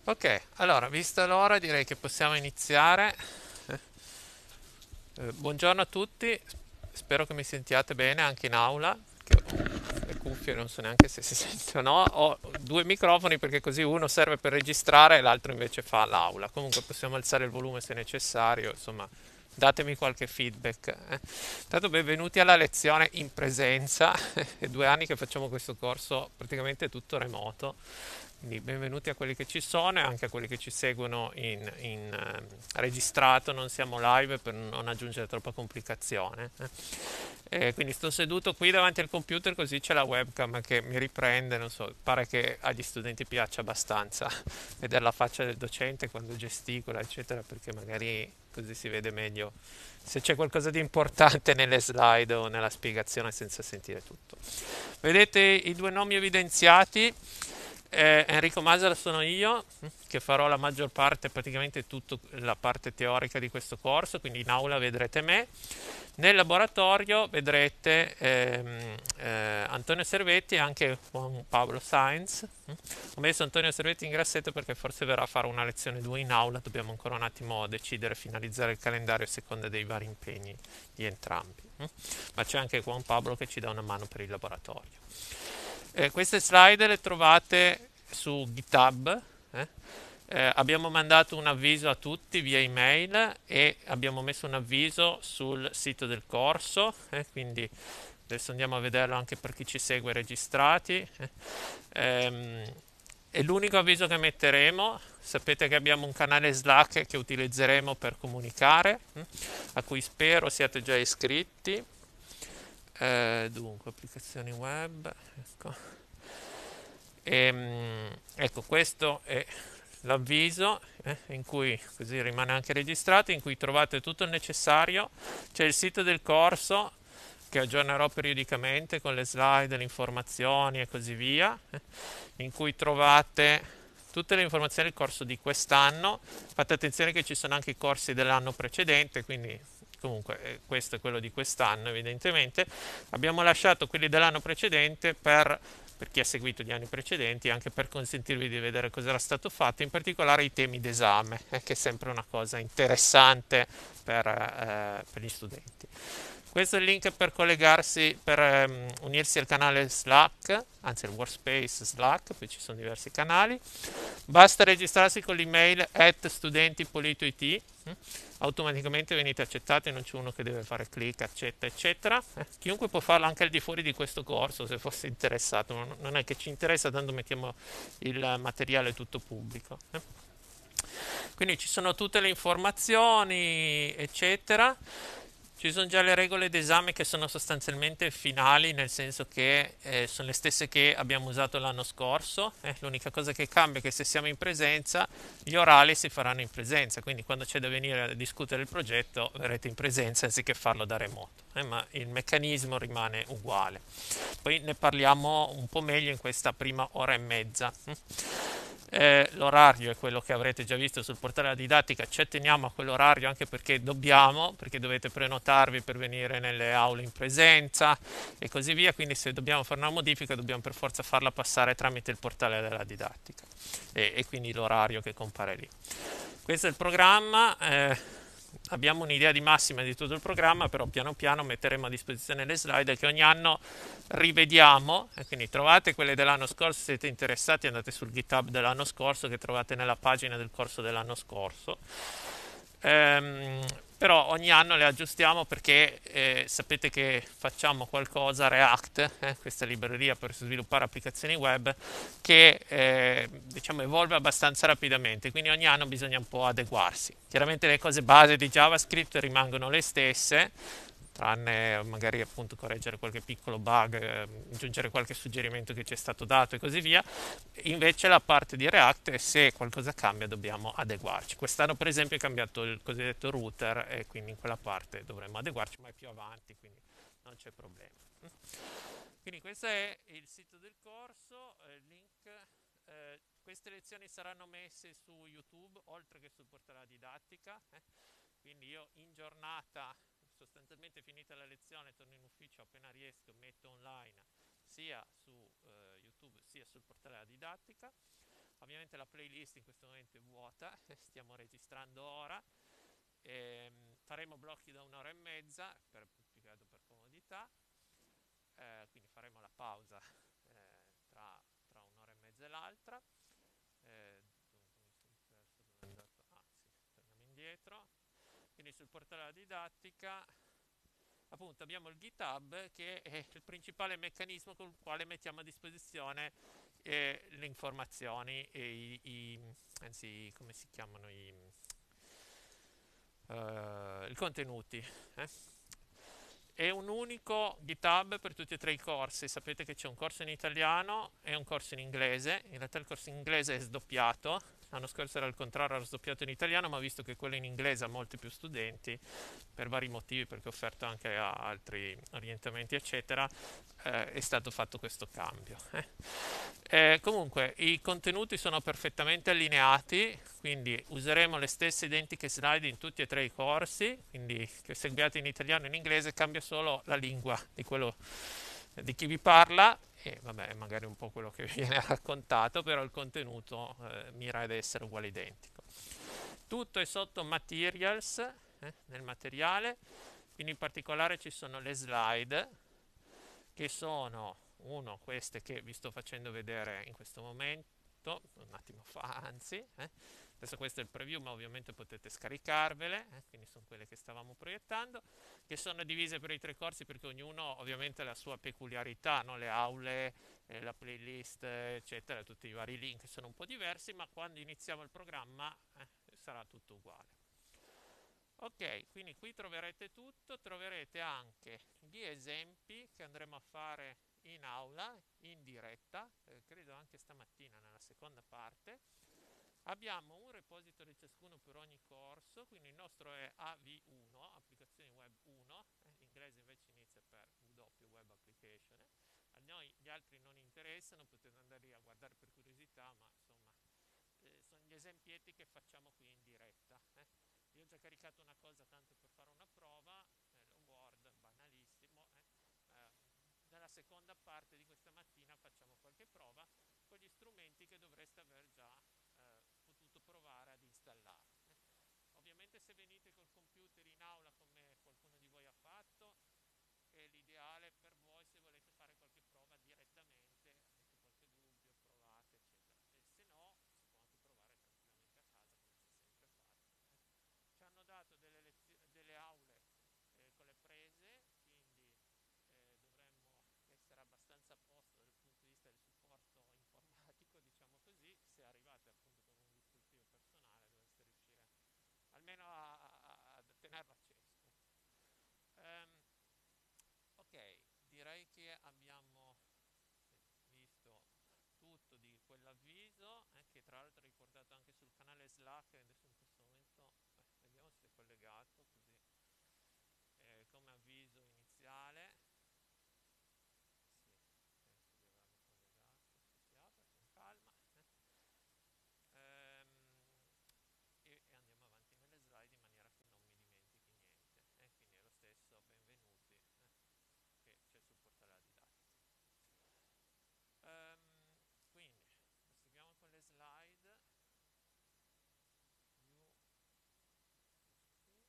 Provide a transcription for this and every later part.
Ok, allora, vista l'ora, direi che possiamo iniziare. Buongiorno a tutti, spero che mi sentiate bene anche in aula, che ho le cuffie, non so neanche se si sente o no. Ho due microfoni perché così uno serve per registrare e l'altro invece fa l'aula. Comunque possiamo alzare il volume se necessario, insomma, datemi qualche feedback. Intanto benvenuti alla lezione in presenza, è 2 anni che facciamo questo corso praticamente tutto remoto. Quindi benvenuti a quelli che ci sono e anche a quelli che ci seguono in registrato, non siamo live per non aggiungere troppa complicazione. Quindi sto seduto qui davanti al computer così c'è la webcam che mi riprende, non so, pare che agli studenti piaccia abbastanza vedere la faccia del docente quando gesticola, eccetera, perché magari così si vede meglio se c'è qualcosa di importante nelle slide o nella spiegazione senza sentire tutto. Vedete i due nomi evidenziati? Enrico Masala sono io, che farò la maggior parte, praticamente tutta la parte teorica di questo corso, quindi in aula vedrete me. Nel laboratorio vedrete Antonio Servetti e anche Juan Pablo Sainz. Ho messo Antonio Servetti in grassetto perché forse verrà a fare una lezione 2 in aula, dobbiamo ancora un attimo decidere, finalizzare il calendario a seconda dei vari impegni di entrambi. Ma c'è anche Juan Pablo che ci dà una mano per il laboratorio. Queste slide le trovate su GitHub. eh. Abbiamo mandato un avviso a tutti via email e abbiamo messo un avviso sul sito del corso, quindi adesso andiamo a vederlo anche per chi ci segue registrati. Ehm, e l'unico avviso che metteremo, sapete che abbiamo un canale Slack che utilizzeremo per comunicare, a cui spero siate già iscritti. Dunque, applicazioni web, ecco. Ecco, questo è l'avviso in cui così rimane anche registrato, in cui trovate tutto il necessario. C'è il sito del corso che aggiornerò periodicamente con le slide, le informazioni e così via, in cui trovate tutte le informazioni del corso di quest'anno. Fate attenzione che ci sono anche i corsi dell'anno precedente, quindi comunque questo è quello di quest'anno evidentemente. Abbiamo lasciato quelli dell'anno precedente per chi ha seguito gli anni precedenti, anche per consentirvi di vedere cosa era stato fatto, in particolare i temi d'esame, che è sempre una cosa interessante per gli studenti. Questo è il link per collegarsi, per unirsi al canale Slack, anzi al workspace Slack, poi ci sono diversi canali. Basta registrarsi con l'email @studentipolito.it, automaticamente venite accettati, non c'è uno che deve fare clic, accetta, eccetera. Chiunque può farlo anche al di fuori di questo corso se fosse interessato, non è che ci interessa, tanto mettiamo il materiale tutto pubblico. Quindi ci sono tutte le informazioni, eccetera. Ci sono già le regole d'esame che sono sostanzialmente finali, nel senso che sono le stesse che abbiamo usato l'anno scorso. L'unica cosa che cambia è che se siamo in presenza, gli orali si faranno in presenza, quindi quando c'è da venire a discutere il progetto verrete in presenza anziché farlo da remoto, ma il meccanismo rimane uguale. Poi ne parliamo un po' meglio in questa prima ora e mezza. L'orario è quello che avrete già visto sul portale della didattica, ci atteniamo a quell'orario anche perché dobbiamo, perché dovete prenotarvi per venire nelle aule in presenza e così via, quindi se dobbiamo fare una modifica dobbiamo per forza farla passare tramite il portale della didattica e quindi l'orario che compare lì. Questo è il programma. Abbiamo un'idea di massima di tutto il programma, però piano piano metteremo a disposizione le slide che ogni anno rivediamo, e quindi trovate quelle dell'anno scorso, se siete interessati andate sul GitHub dell'anno scorso che trovate nella pagina del corso dell'anno scorso. Ehm, Però ogni anno le aggiustiamo perché sapete che facciamo qualcosa, React, questa libreria per sviluppare applicazioni web, che diciamo evolve abbastanza rapidamente, quindi ogni anno bisogna un po' adeguarsi. Chiaramente le cose base di JavaScript rimangono le stesse, tranne magari appunto correggere qualche piccolo bug, aggiungere qualche suggerimento che ci è stato dato e così via. Invece la parte di React, se qualcosa cambia dobbiamo adeguarci. Quest'anno per esempio è cambiato il cosiddetto router e quindi in quella parte dovremmo adeguarci, ma è più avanti, quindi non c'è problema. Quindi questo è il sito del corso, il link. Queste lezioni saranno messe su YouTube oltre che sul portale didattica. Quindi io in giornata, sostanzialmente finita la lezione, torno in ufficio appena riesco, metto online sia su YouTube sia sul portale della didattica. Ovviamente la playlist in questo momento è vuota, stiamo registrando ora. Faremo blocchi da un'ora e mezza, più che altro per comodità, quindi faremo la pausa tra un'ora e mezza e l'altra. Dunque mi sono perso dove è andato. Ah sì, torniamo indietro. Quindi sul portale della didattica, appunto, abbiamo il GitHub che è il principale meccanismo con il quale mettiamo a disposizione le informazioni e anzi, come si chiamano i contenuti. eh. È un unico GitHub per tutti e tre i corsi. Sapete che c'è un corso in italiano e un corso in inglese. In realtà il corso in inglese è sdoppiato. L'anno scorso era il contrario, era sdoppiato in italiano, ma visto che quello in inglese ha molti più studenti, per vari motivi, perché è offerto anche a altri orientamenti, eccetera, è stato fatto questo cambio. Comunque, i contenuti sono perfettamente allineati, quindi useremo le stesse identiche slide in tutti e tre i corsi, quindi che seguiate in italiano e in inglese, cambia solo la lingua di chi vi parla e vabbè, magari un po' quello che viene raccontato, però il contenuto mira ad essere uguale identico. Tutto è sotto Materials, nel materiale, quindi in particolare ci sono le slide, che sono queste che vi sto facendo vedere in questo momento, un attimo fa anzi, adesso questo è il preview, ma ovviamente potete scaricarvele, quindi sono quelle che stavamo proiettando, che sono divise per i tre corsi perché ognuno ovviamente ha la sua peculiarità, no? Le aule, la playlist, eccetera, tutti i vari link sono un po' diversi, ma quando iniziamo il programma sarà tutto uguale. Ok, quindi qui troverete tutto, troverete anche gli esempi che andremo a fare in aula, in diretta, credo anche stamattina nella seconda parte. Abbiamo un repository ciascuno per ogni corso, quindi il nostro è AV1, Applicazioni Web 1, l'inglese invece inizia per W, Web Application. A noi gli altri non interessano, potete andare lì a guardare per curiosità, ma insomma sono gli esempietti che facciamo qui in diretta. Io ho già caricato una cosa tanto per fare una prova, lo Word, banalissimo. Nella seconda parte di questa mattina facciamo qualche prova con gli strumenti che dovreste aver già potuto provare ad installare. Ovviamente se venite col computer in aula come qualcuno di voi ha fatto, è l'ideale per voi se volete fare qualche prova direttamente, avete qualche dubbio, provate, eccetera. E se no, si può anche provare tranquillamente a casa come si è sempre fatto. Ci hanno dato delle aule con le prese, quindi dovremmo essere abbastanza a posto dal punto di vista del supporto informatico, diciamo così. Se arrivate appunto con un dispositivo personale dovreste riuscire almeno a tenerlo acceso. Um, ok, direi che abbiamo visto tutto di quell'avviso, che tra l'altro è riportato anche sul canale Slack, adesso in questo momento vediamo se è collegato, così come avviso iniziale. Sì, penso di averlo collegato, si apre con calma. E andiamo avanti nelle slide in maniera che non mi dimentichi niente. Quindi è lo stesso benvenuti che c'è sul portale della didattica. Quindi proseguiamo con le slide. View screen.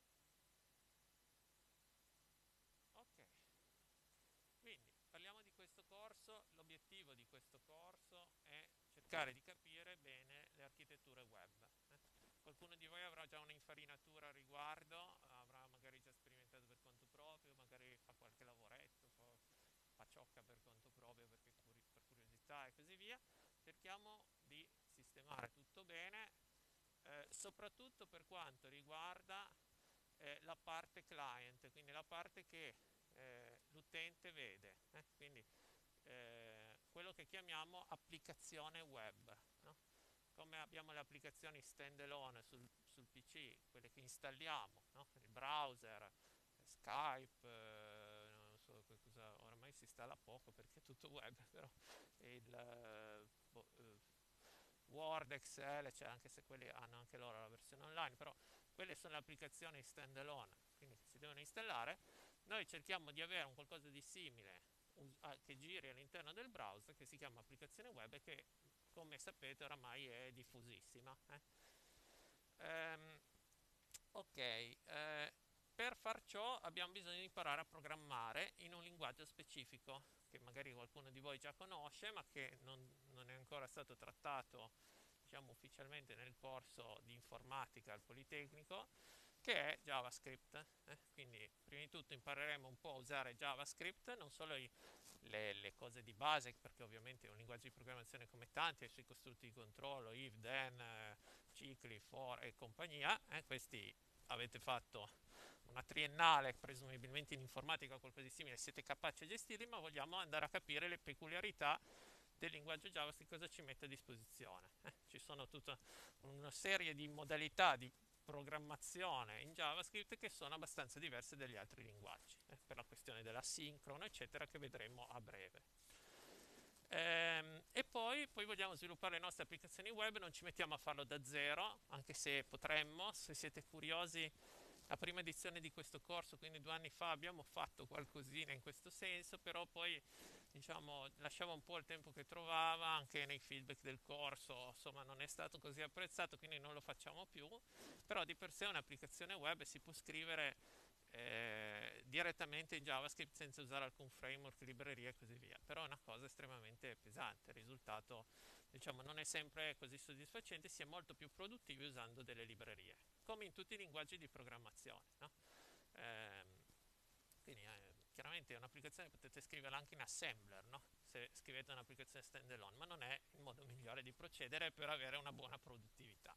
Ok, quindi parliamo di questo corso. L'obiettivo di questo corso è cercare di capire bene le architetture web. Qualcuno di voi avrà già un'infarinatura a riguardo, avrà magari già sperimentato per conto proprio, magari fa qualche lavoretto, fa ciocca per conto proprio perché per curiosità e così via. Cerchiamo di sistemare tutto bene, soprattutto per quanto riguarda la parte client, quindi la parte che l'utente vede, quindi quello che chiamiamo applicazione web, no? Come abbiamo le applicazioni stand alone sul PC, quelle che installiamo, no? Il browser, Skype, non so cosa, oramai si installa poco perché è tutto web, però Word, Excel, cioè anche se quelli hanno anche loro la versione online, però quelle sono le applicazioni stand alone, quindi che si devono installare. Noi cerchiamo di avere un qualcosa di simile che giri all'interno del browser, che si chiama applicazione web e che come sapete oramai è diffusissima. Ehm, ok, per far ciò abbiamo bisogno di imparare a programmare in un linguaggio specifico, che magari qualcuno di voi già conosce, ma che non è ancora stato trattato, diciamo, ufficialmente nel corso di informatica al Politecnico, che è JavaScript. Quindi, prima di tutto impareremo un po' a usare JavaScript, non solo le cose di base, perché ovviamente è un linguaggio di programmazione come tanti, ha i suoi costrutti di controllo, if, then, cicli, for e compagnia. Questi avete fatto una triennale, presumibilmente in informatica o qualcosa di simile, siete capaci a gestirli, ma vogliamo andare a capire le peculiarità del linguaggio JavaScript, cosa ci mette a disposizione. Ci sono tutta una serie di modalità di programmazione in JavaScript che sono abbastanza diverse dagli altri linguaggi, per la questione dell'asincrono, eccetera, che vedremo a breve. E poi vogliamo sviluppare le nostre applicazioni web, non ci mettiamo a farlo da zero, anche se potremmo. Se siete curiosi, la prima edizione di questo corso, quindi 2 anni fa, abbiamo fatto qualcosina in questo senso, però poi diciamo lasciava un po' il tempo che trovava, anche nei feedback del corso, insomma non è stato così apprezzato, quindi non lo facciamo più. Però di per sé un'applicazione web si può scrivere direttamente in JavaScript senza usare alcun framework, libreria e così via. Però è una cosa estremamente pesante, il risultato diciamo non è sempre così soddisfacente, si è molto più produttivi usando delle librerie, come in tutti i linguaggi di programmazione, no? Quindi chiaramente un'applicazione potete scriverla anche in assembler, no? Se scrivete un'applicazione standalone, ma non è il modo migliore di procedere per avere una buona produttività.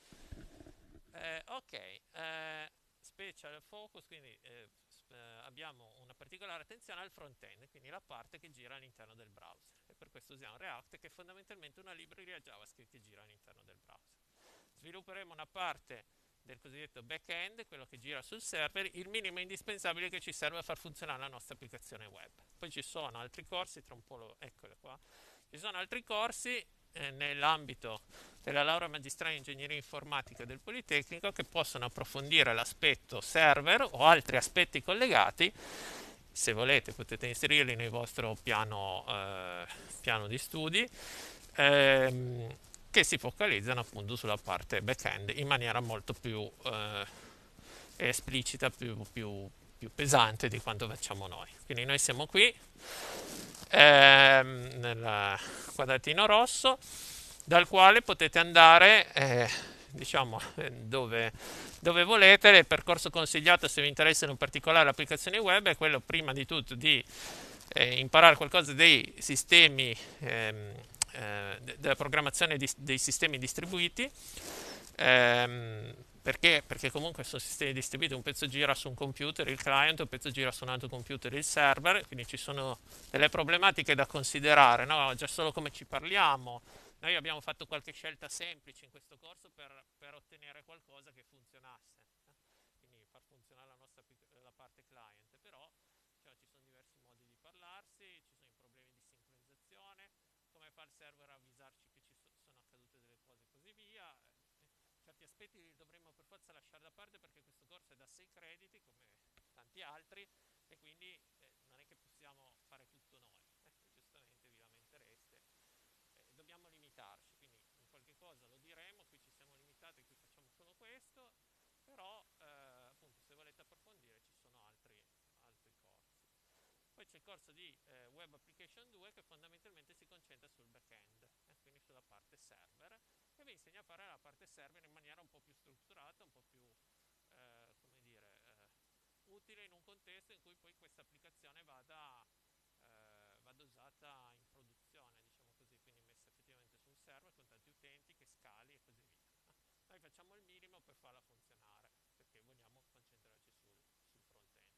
Ok, special focus, quindi abbiamo una particolare attenzione al front-end, quindi la parte che gira all'interno del browser. E per questo usiamo React, che è fondamentalmente una libreria JavaScript che gira all'interno del browser. Svilupperemo una parte del cosiddetto back-end, quello che gira sul server, il minimo indispensabile che ci serve a far funzionare la nostra applicazione web. Poi ci sono altri corsi, tra un po' eccole qua, ci sono altri corsi nell'ambito della laurea magistrale in ingegneria informatica del Politecnico che possono approfondire l'aspetto server o altri aspetti collegati. Se volete potete inserirli nel vostro piano di studi, che si focalizzano appunto sulla parte back-end in maniera molto più esplicita, più pesante di quanto facciamo noi. Quindi noi siamo qui nel quadratino rosso, dal quale potete andare diciamo dove volete. Il percorso consigliato, se vi interessano in particolare le applicazioni web, è quello prima di tutto di imparare qualcosa dei sistemi della programmazione dei sistemi distribuiti. Perché comunque sono sistemi distribuiti, un pezzo gira su un computer, il client, un pezzo gira su un altro computer, il server, quindi ci sono delle problematiche da considerare, no? Già solo come ci parliamo. Noi abbiamo fatto qualche scelta semplice in questo corso per ottenere qualcosa che funzionasse, quindi far funzionare la parte client, però cioè, ci sono diversi modi di parlarsi, ci sono i problemi di sincronizzazione, come fa il server a avvisarci che sono accadute delle cose e così via. Certi aspetti li dovremmo per forza lasciare da parte perché questo corso è da 6 crediti come tanti altri e quindi non è che possiamo fare tutto noi, giustamente vi lamentereste, dobbiamo limitarci, quindi in qualche cosa lo diremo, qui ci siamo limitati, qui facciamo solo questo, però appunto se volete approfondire ci sono altri corsi. Poi c'è il corso di Web Application 2 che fondamentalmente si concentra sul back-end, quindi sulla parte server, e vi insegna a fare la parte server in maniera un po' più strutturata, un po' più, come dire, utile in un contesto in cui poi questa applicazione vada usata in produzione, diciamo così, quindi messa effettivamente su un server con tanti utenti che scali e così via. Noi facciamo il minimo per farla funzionare, perché vogliamo concentrarci sul front-end.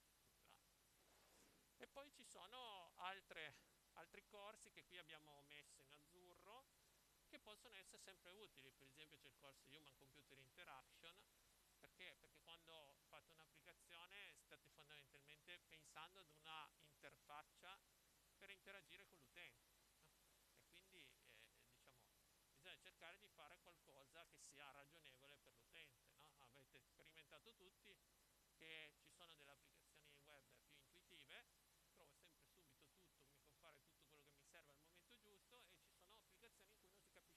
E poi ci sono altri corsi che qui abbiamo messo in azzurro, che possono essere sempre utili. Per esempio c'è il corso Human Computer Interaction, perché quando fate un'applicazione state fondamentalmente pensando ad una interfaccia per interagire con l'utente, no? E quindi diciamo, bisogna cercare di fare qualcosa che sia ragionevole per l'utente, no? Avete sperimentato tutti che ci sono delle applicazioni web più intuitive, trovo sempre subito tutto, mi fa fare tutto quello che mi serve al momento giusto, e ci sono applicazioni in cui non si capisce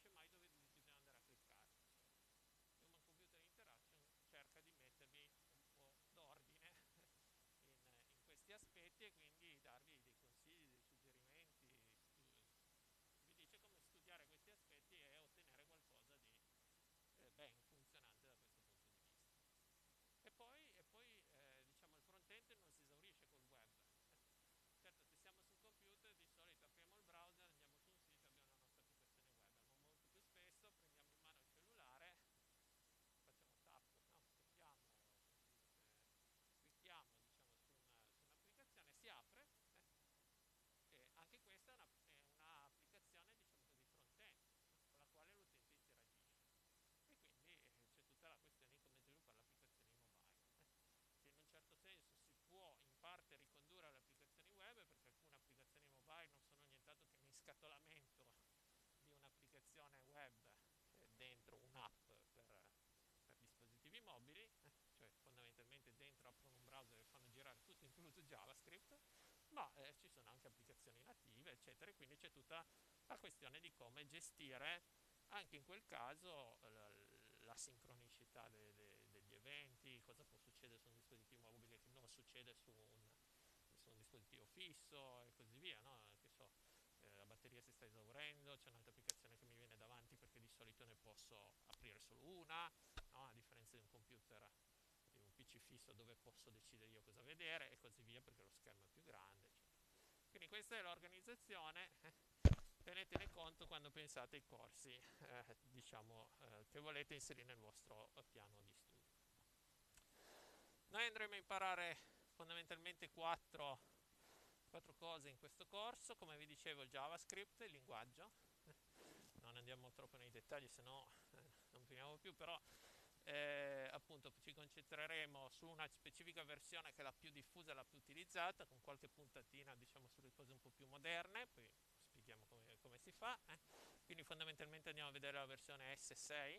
scatolamento di un'applicazione web dentro un'app per dispositivi mobili, cioè fondamentalmente dentro aprono un browser e fanno girare tutto incluso JavaScript, ma ci sono anche applicazioni native, eccetera, e quindi c'è tutta la questione di come gestire anche in quel caso la sincronicità degli eventi, cosa può succedere su un dispositivo mobile che non succede su un dispositivo fisso e così via, no? Che so, la batteria si sta esaurendo, c'è un'altra applicazione che mi viene davanti perché di solito ne posso aprire solo una, no? A differenza di un computer, di un PC fisso dove posso decidere io cosa vedere e così via perché lo schermo è più grande, eccetera. Quindi questa è l'organizzazione. Tenetene conto quando pensate ai corsi che volete inserire nel vostro piano di studio. Noi andremo a imparare fondamentalmente quattro cose in questo corso. Come vi dicevo, il JavaScript, il linguaggio. Non andiamo troppo nei dettagli, se no non finiamo più, però appunto ci concentreremo su una specifica versione che è la più diffusa, la più utilizzata, con qualche puntatina diciamo sulle cose un po' più moderne, poi spieghiamo come si fa. Quindi fondamentalmente andiamo a vedere la versione S6,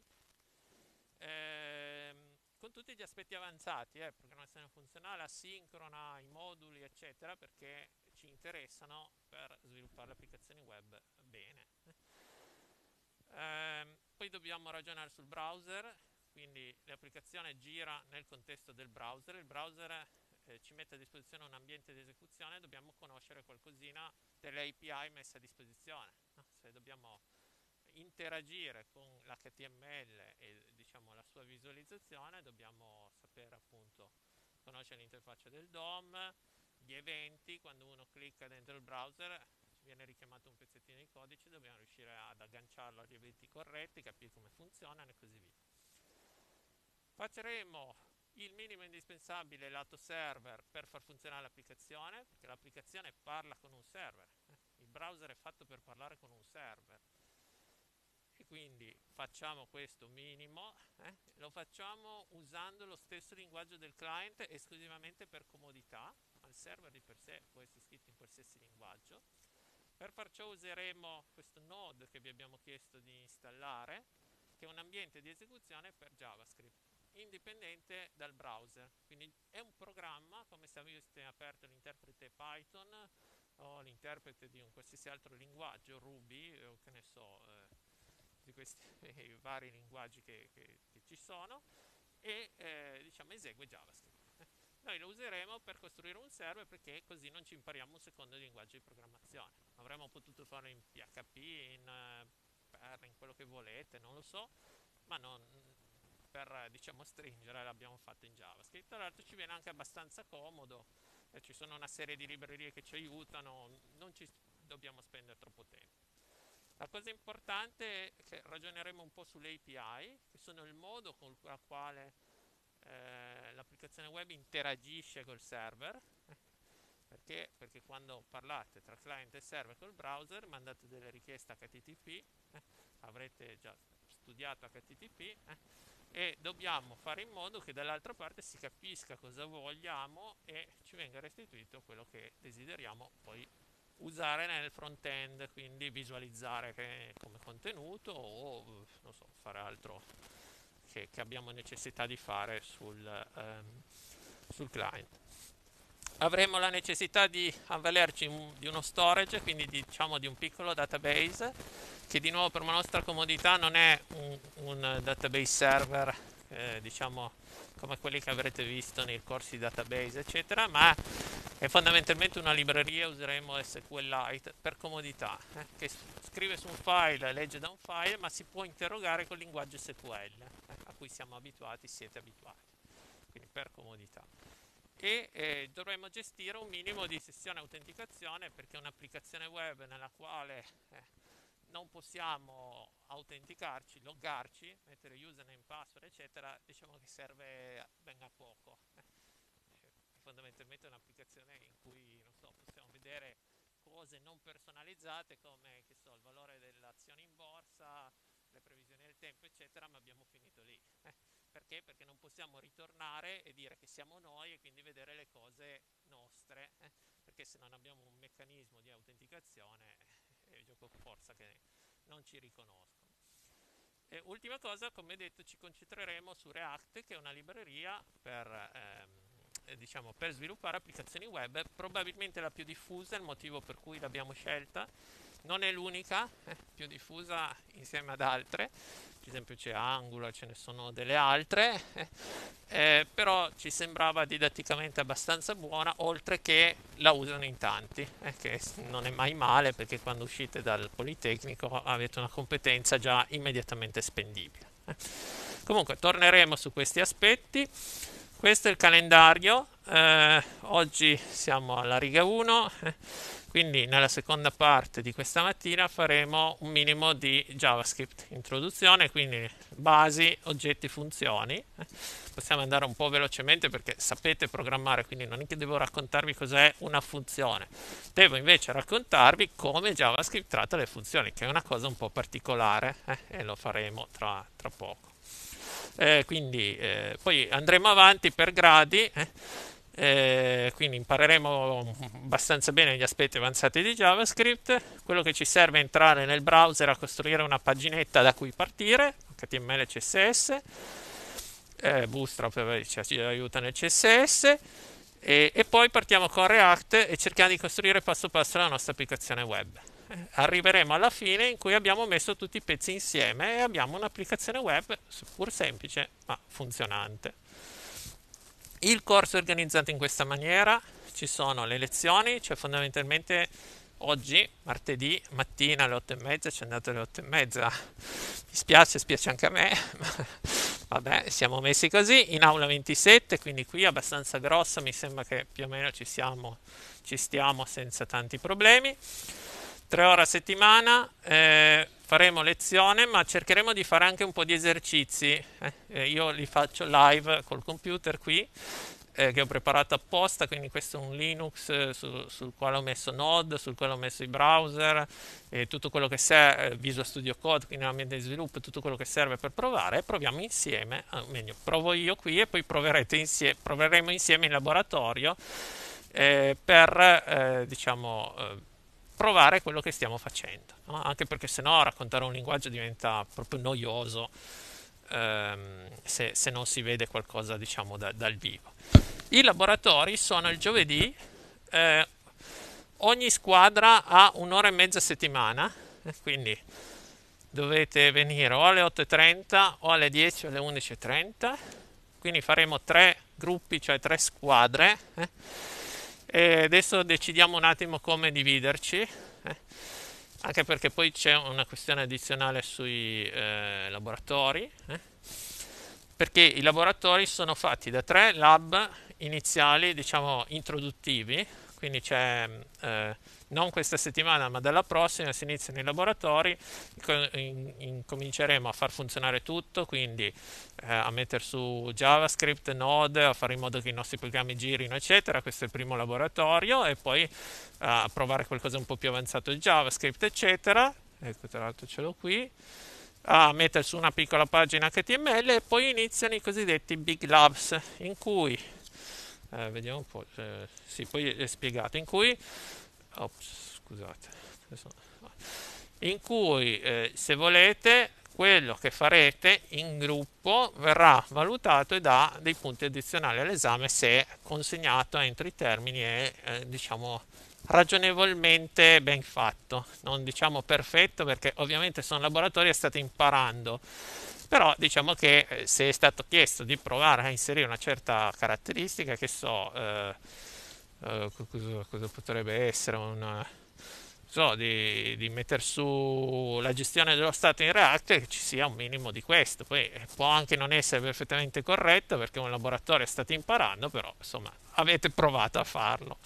con tutti gli aspetti avanzati, programmazione funzionale, asincrona, i moduli, eccetera, perché ci interessano per sviluppare le applicazioni web bene. Poi dobbiamo ragionare sul browser, quindi l'applicazione gira nel contesto del browser, il browser ci mette a disposizione un ambiente di esecuzione, dobbiamo conoscere qualcosina delle API messe a disposizione, no? Se dobbiamo interagire con l'HTML e diciamo la sua visualizzazione, dobbiamo sapere appunto conoscere l'interfaccia del DOM, gli eventi, quando uno clicca dentro il browser ci viene richiamato un pezzettino di codice, dobbiamo riuscire ad agganciarlo agli eventi corretti, capire come funzionano e così via. Facciamo il minimo indispensabile lato server per far funzionare l'applicazione, perché l'applicazione parla con un server, il browser è fatto per parlare con un server. E quindi facciamo questo minimo, lo facciamo usando lo stesso linguaggio del client esclusivamente per comodità, ma il server di per sé può essere scritto in qualsiasi linguaggio. Per far ciò useremo questo node che vi abbiamo chiesto di installare, che è un ambiente di esecuzione per JavaScript, indipendente dal browser. Quindi è un programma, come se aveste aperto l'interprete Python o l'interprete di un qualsiasi altro linguaggio, Ruby o che ne so, di questi vari linguaggi che ci sono, e diciamo esegue JavaScript. Noi lo useremo per costruire un server perché così non ci impariamo un secondo linguaggio di programmazione. Avremmo potuto farlo in PHP, in Perl, in quello che volete, non lo so, ma non, per diciamo stringere l'abbiamo fatto in JavaScript. Tra l'altro ci viene anche abbastanza comodo, ci sono una serie di librerie che ci aiutano, non ci dobbiamo spendere troppo tempo. La cosa importante è che ragioneremo un po' sulle API, che sono il modo con il quale l'applicazione web interagisce col server. Perché quando parlate tra client e server col browser mandate delle richieste HTTP, avrete già studiato HTTP, e dobbiamo fare in modo che dall'altra parte si capisca cosa vogliamo e ci venga restituito quello che desideriamo poi usare nel front-end, quindi visualizzare come contenuto o non so, fare altro che abbiamo necessità di fare sul client. Avremo la necessità di avvalerci di uno storage, quindi diciamo di un piccolo database, che di nuovo per la nostra comodità non è un database server, diciamo come quelli che avrete visto nei corsi di database, eccetera, ma è fondamentalmente una libreria, useremo SQLite per comodità, che scrive su un file, legge da un file, ma si può interrogare col linguaggio SQL, a cui siamo abituati, siete abituati, quindi per comodità. E dovremo gestire un minimo di sessione autenticazione perché è un'applicazione web nella quale non possiamo autenticarci, loggarci, mettere username, password, eccetera, diciamo che serve ben a poco. Fondamentalmente è un'applicazione in cui, non so, possiamo vedere cose non personalizzate come, che so, il valore dell'azione in borsa, le previsioni del tempo, eccetera, ma abbiamo finito lì. Perché? Perché non possiamo ritornare e dire che siamo noi e quindi vedere le cose nostre, perché se non abbiamo un meccanismo di autenticazione che gioco forza che non ci riconoscono. E ultima cosa, come detto, ci concentreremo su React, che è una libreria diciamo, per sviluppare applicazioni web, probabilmente la più diffusa, il motivo per cui l'abbiamo scelta. Non è l'unica, più diffusa insieme ad altre, per esempio c'è Angular, ce ne sono delle altre, però ci sembrava didatticamente abbastanza buona, oltre che la usano in tanti, che non è mai male perché quando uscite dal Politecnico avete una competenza già immediatamente spendibile. Comunque torneremo su questi aspetti. Questo è il calendario, oggi siamo alla riga 1, quindi nella seconda parte di questa mattina faremo un minimo di JavaScript, introduzione, quindi basi, oggetti, funzioni. Possiamo andare un po' velocemente perché sapete programmare, quindi non è che devo raccontarvi cos'è una funzione, devo invece raccontarvi come JavaScript tratta le funzioni, che è una cosa un po' particolare, e lo faremo tra poco. Poi andremo avanti per gradi, quindi impareremo abbastanza bene gli aspetti avanzati di JavaScript. Quello che ci serve è entrare nel browser a costruire una paginetta da cui partire, HTML e CSS, Bootstrap ci aiuta nel CSS, e poi partiamo con React e cerchiamo di costruire passo passo la nostra applicazione web. Arriveremo alla fine in cui abbiamo messo tutti i pezzi insieme e abbiamo un'applicazione web seppur semplice ma funzionante. Il corso è organizzato in questa maniera: ci sono le lezioni, cioè fondamentalmente oggi, martedì mattina alle 8:30, ci andate alle 8:30, mi spiace anche a me, ma vabbè, siamo messi così, in aula 27, quindi qui è abbastanza grossa, mi sembra che più o meno ci stiamo senza tanti problemi. 3 ore a settimana, faremo lezione, ma cercheremo di fare anche un po' di esercizi. Io li faccio live col computer qui, che ho preparato apposta, quindi questo è un Linux sul quale ho messo Node, sul quale ho messo i browser, e tutto quello che serve, Visual Studio Code, quindi l'ambiente di sviluppo, tutto quello che serve per provare, e proviamo insieme, meglio, provo io qui e poi proveremo insieme in laboratorio, diciamo, provare quello che stiamo facendo, no? Anche perché sennò raccontare un linguaggio diventa proprio noioso, se non si vede qualcosa, diciamo, dal vivo. I laboratori sono il giovedì, ogni squadra ha un'ora e mezza a settimana, quindi dovete venire o alle 8:30 o alle 10 o alle 11:30, quindi faremo 3 gruppi, cioè 3 squadre, e adesso decidiamo un attimo come dividerci, anche perché poi c'è una questione addizionale sui laboratori, perché i laboratori sono fatti da 3 lab iniziali, diciamo introduttivi, quindi c'è non questa settimana ma dalla prossima si iniziano i laboratori, incominceremo a far funzionare tutto, quindi a mettere su JavaScript, Node, a fare in modo che i nostri programmi girino, eccetera. Questo è il primo laboratorio, e poi a provare qualcosa un po' più avanzato di JavaScript, eccetera. Ecco, tra l'altro ce l'ho qui, a mettere su una piccola pagina HTML, e poi iniziano i cosiddetti Big Labs, in cui vediamo un po', sì, poi è spiegato, in cui scusate, in cui se volete quello che farete in gruppo verrà valutato e dà dei punti addizionali all'esame se consegnato entro i termini e diciamo ragionevolmente ben fatto, non diciamo perfetto perché ovviamente sono laboratori e state imparando, però diciamo che se è stato chiesto di provare a inserire una certa caratteristica, che so, cosa potrebbe essere di mettere su la gestione dello stato in React, che ci sia un minimo di questo. Poi può anche non essere perfettamente corretto perché un laboratorio state imparando, però insomma avete provato a farlo.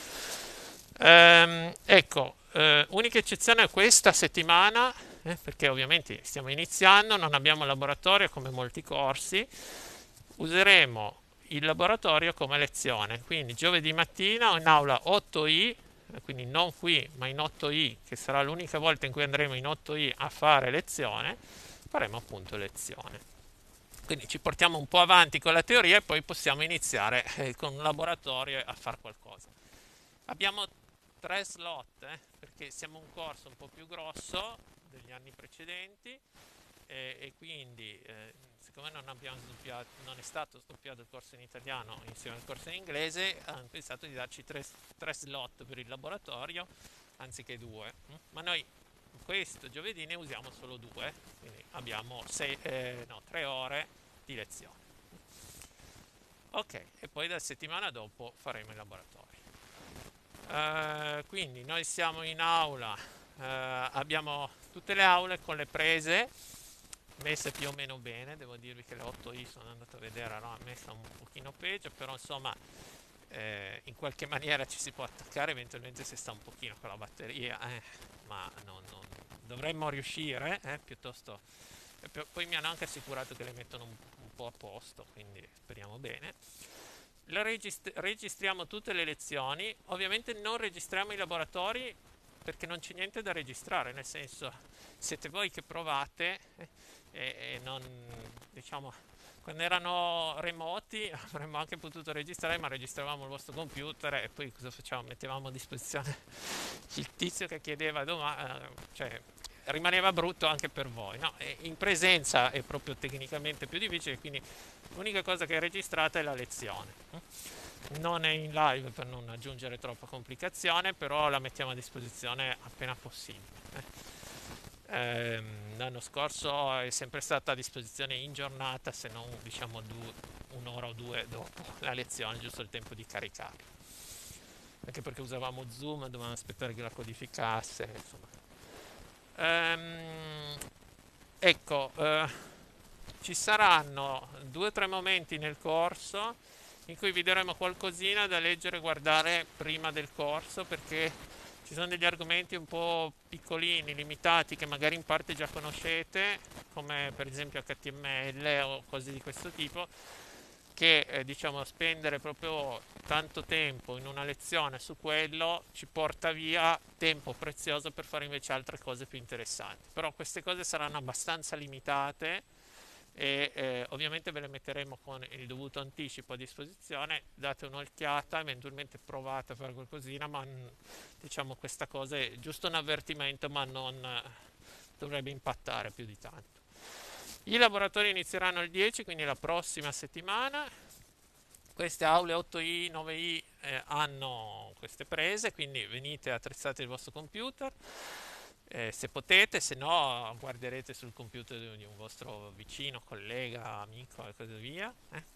Ecco, unica eccezione è questa settimana, perché ovviamente stiamo iniziando, non abbiamo laboratorio come molti corsi, useremo il laboratorio come lezione, quindi giovedì mattina in aula 8i, quindi non qui ma in 8i, che sarà l'unica volta in cui andremo in 8i a fare lezione, faremo appunto lezione. Quindi ci portiamo un po' avanti con la teoria e poi possiamo iniziare con un laboratorio a fare qualcosa. Abbiamo 3 slot, perché siamo un corso un po' più grosso degli anni precedenti e quindi siccome non è stato sdoppiato il corso in italiano insieme al corso in inglese, hanno pensato di darci 3 slot per il laboratorio anziché 2. Ma noi questo giovedì ne usiamo solo 2, quindi abbiamo 3 ore di lezione. Ok, e poi la settimana dopo faremo i laboratori. Quindi noi siamo in aula, abbiamo tutte le aule con le prese messe più o meno bene. Devo dirvi che le 8i sono andato a vedere, no, messa un pochino peggio, però insomma in qualche maniera ci si può attaccare eventualmente se sta un pochino con la batteria, ma dovremmo riuscire, piuttosto. Poi mi hanno anche assicurato che le mettono un po' a posto, quindi speriamo bene. Registriamo tutte le lezioni, ovviamente non registriamo i laboratori perché non c'è niente da registrare, nel senso siete voi che provate e non, diciamo, quando erano remoti avremmo anche potuto registrare, ma registravamo il vostro computer e poi cosa facciamo? Mettevamo a disposizione il tizio che chiedeva cioè rimaneva brutto anche per voi, no? E in presenza è proprio tecnicamente più difficile, quindi l'unica cosa che è registrata è la lezione. Non è in live per non aggiungere troppa complicazione, però la mettiamo a disposizione appena possibile. L'anno scorso è sempre stata a disposizione in giornata, se non diciamo un'ora o due dopo la lezione, giusto il tempo di caricare. Anche perché usavamo Zoom, dovevamo aspettare che la codificasse, insomma. Ecco, ci saranno 2 o 3 momenti nel corso in cui vi daremo qualcosina da leggere e guardare prima del corso, perché ci sono degli argomenti un po' piccolini, limitati, che magari in parte già conoscete, come per esempio HTML o cose di questo tipo, che diciamo spendere proprio tanto tempo in una lezione su quello ci porta via tempo prezioso per fare invece altre cose più interessanti. Però queste cose saranno abbastanza limitate e ovviamente ve le metteremo con il dovuto anticipo a disposizione. Date un'occhiata, eventualmente provate a fare qualcosina, ma diciamo questa cosa è giusto un avvertimento, ma non dovrebbe impattare più di tanto. I laboratori inizieranno il 10, quindi la prossima settimana. Queste aule 8i, 9i hanno queste prese, quindi venite attrezzate il vostro computer. Se potete, se no guarderete sul computer di un vostro vicino, collega, amico e così via.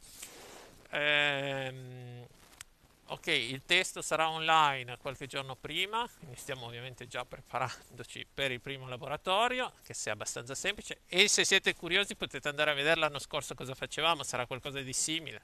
Ok, il testo sarà online qualche giorno prima, quindi stiamo ovviamente già preparandoci per il primo laboratorio, che sia abbastanza semplice, e se siete curiosi potete andare a vedere l'anno scorso cosa facevamo, sarà qualcosa di simile.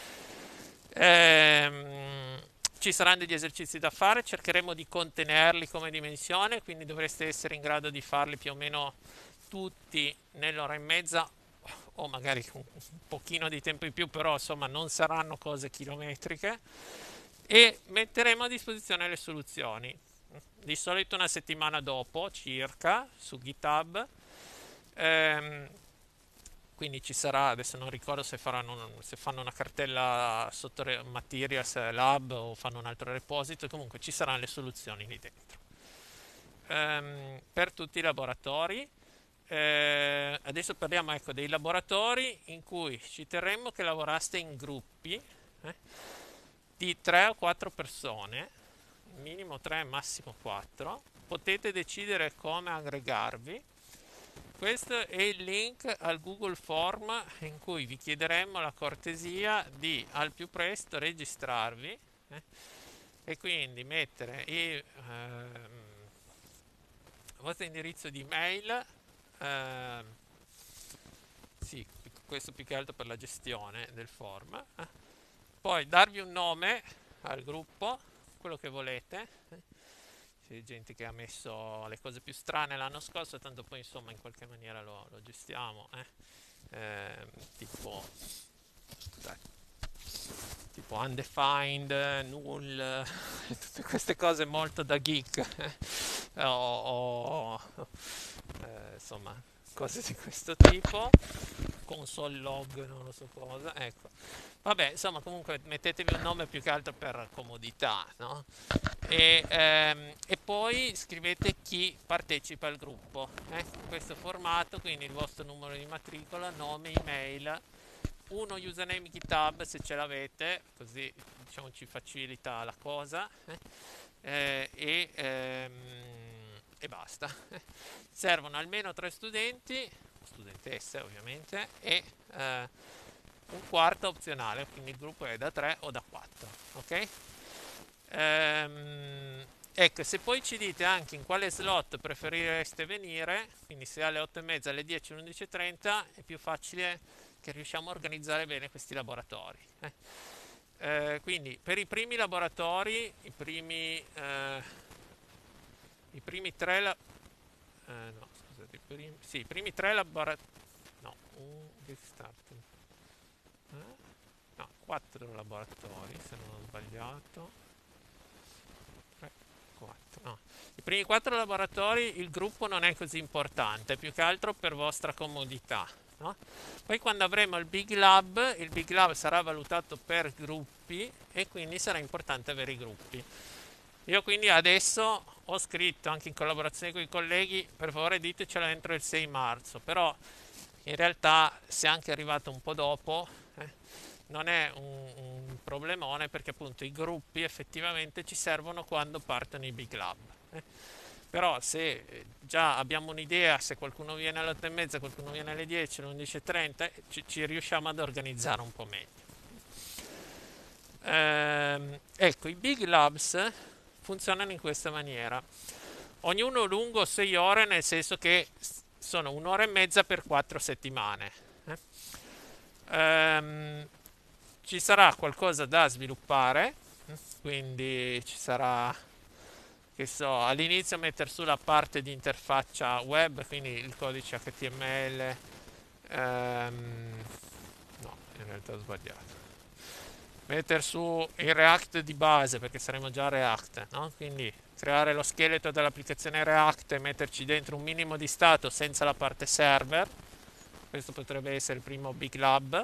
Ci saranno degli esercizi da fare, cercheremo di contenerli come dimensione, quindi dovreste essere in grado di farli più o meno tutti nell'ora e mezza o magari un pochino di tempo in più, però insomma non saranno cose chilometriche, e metteremo a disposizione le soluzioni di solito una settimana dopo circa su GitHub. Quindi ci sarà, adesso non ricordo se fanno una cartella sotto Materials Lab o fanno un altro repository, comunque ci saranno le soluzioni lì dentro. Per tutti i laboratori. Adesso parliamo, ecco, dei laboratori in cui ci terremmo che lavoraste in gruppi di 3 o 4 persone, minimo 3, massimo 4. Potete decidere come aggregarvi. Questo è il link al Google Form in cui vi chiederemmo la cortesia di al più presto registrarvi e quindi mettere il vostro indirizzo di mail. Sì, questo più che altro per la gestione del form. Poi darvi un nome al gruppo, quello che volete. C'è gente che ha messo le cose più strane l'anno scorso, tanto poi insomma in qualche maniera lo gestiamo. Tipo, scusate, tipo undefined, null, tutte queste cose molto da geek. Insomma, cose di questo tipo. console log, non lo so cosa, ecco. Vabbè, insomma, comunque mettetevi un nome più che altro per comodità, no? E poi scrivete chi partecipa al gruppo, in questo formato, quindi il vostro numero di matricola, nome, email, uno username GitHub se ce l'avete, così diciamo ci facilita la cosa, e basta. Servono almeno 3 studenti, studentesse ovviamente, e un quarto opzionale, quindi il gruppo è da 3 o da 4, ok? Ecco, se poi ci dite anche in quale slot preferireste venire, quindi se alle 8:30, alle 10 o alle 11:30, è più facile che riusciamo a organizzare bene questi laboratori. Quindi per i primi laboratori, i primi tre, no, scusate, sì, i primi tre laboratori, no, restarting. No, 4 laboratori, se non ho sbagliato. 3, 4, no. I primi 4 laboratori il gruppo non è così importante, più che altro per vostra comodità, no? Poi quando avremo il Big Lab sarà valutato per gruppi e quindi sarà importante avere i gruppi. Io quindi adesso ho scritto anche in collaborazione con i colleghi, per favore ditecelo entro il 6 marzo, però in realtà se anche arrivato un po' dopo non è un problemone, perché appunto i gruppi effettivamente ci servono quando partono i Big Lab. Però se già abbiamo un'idea, se qualcuno viene alle 8:30, qualcuno viene alle 10, alle 11:30, ci riusciamo ad organizzare un po' meglio. Ecco, i Big Labs funzionano in questa maniera. Ognuno lungo 6 ore, nel senso che sono 1 ora e mezza per 4 settimane. Ci sarà qualcosa da sviluppare, quindi ci sarà, che so, all'inizio mettere sulla parte di interfaccia web, quindi il codice HTML, no, in realtà ho sbagliato. Mettere su il React di base, perché saremo già React, no? Quindi creare lo scheletro dell'applicazione React e metterci dentro un minimo di stato senza la parte server. Questo potrebbe essere il primo Big Lab.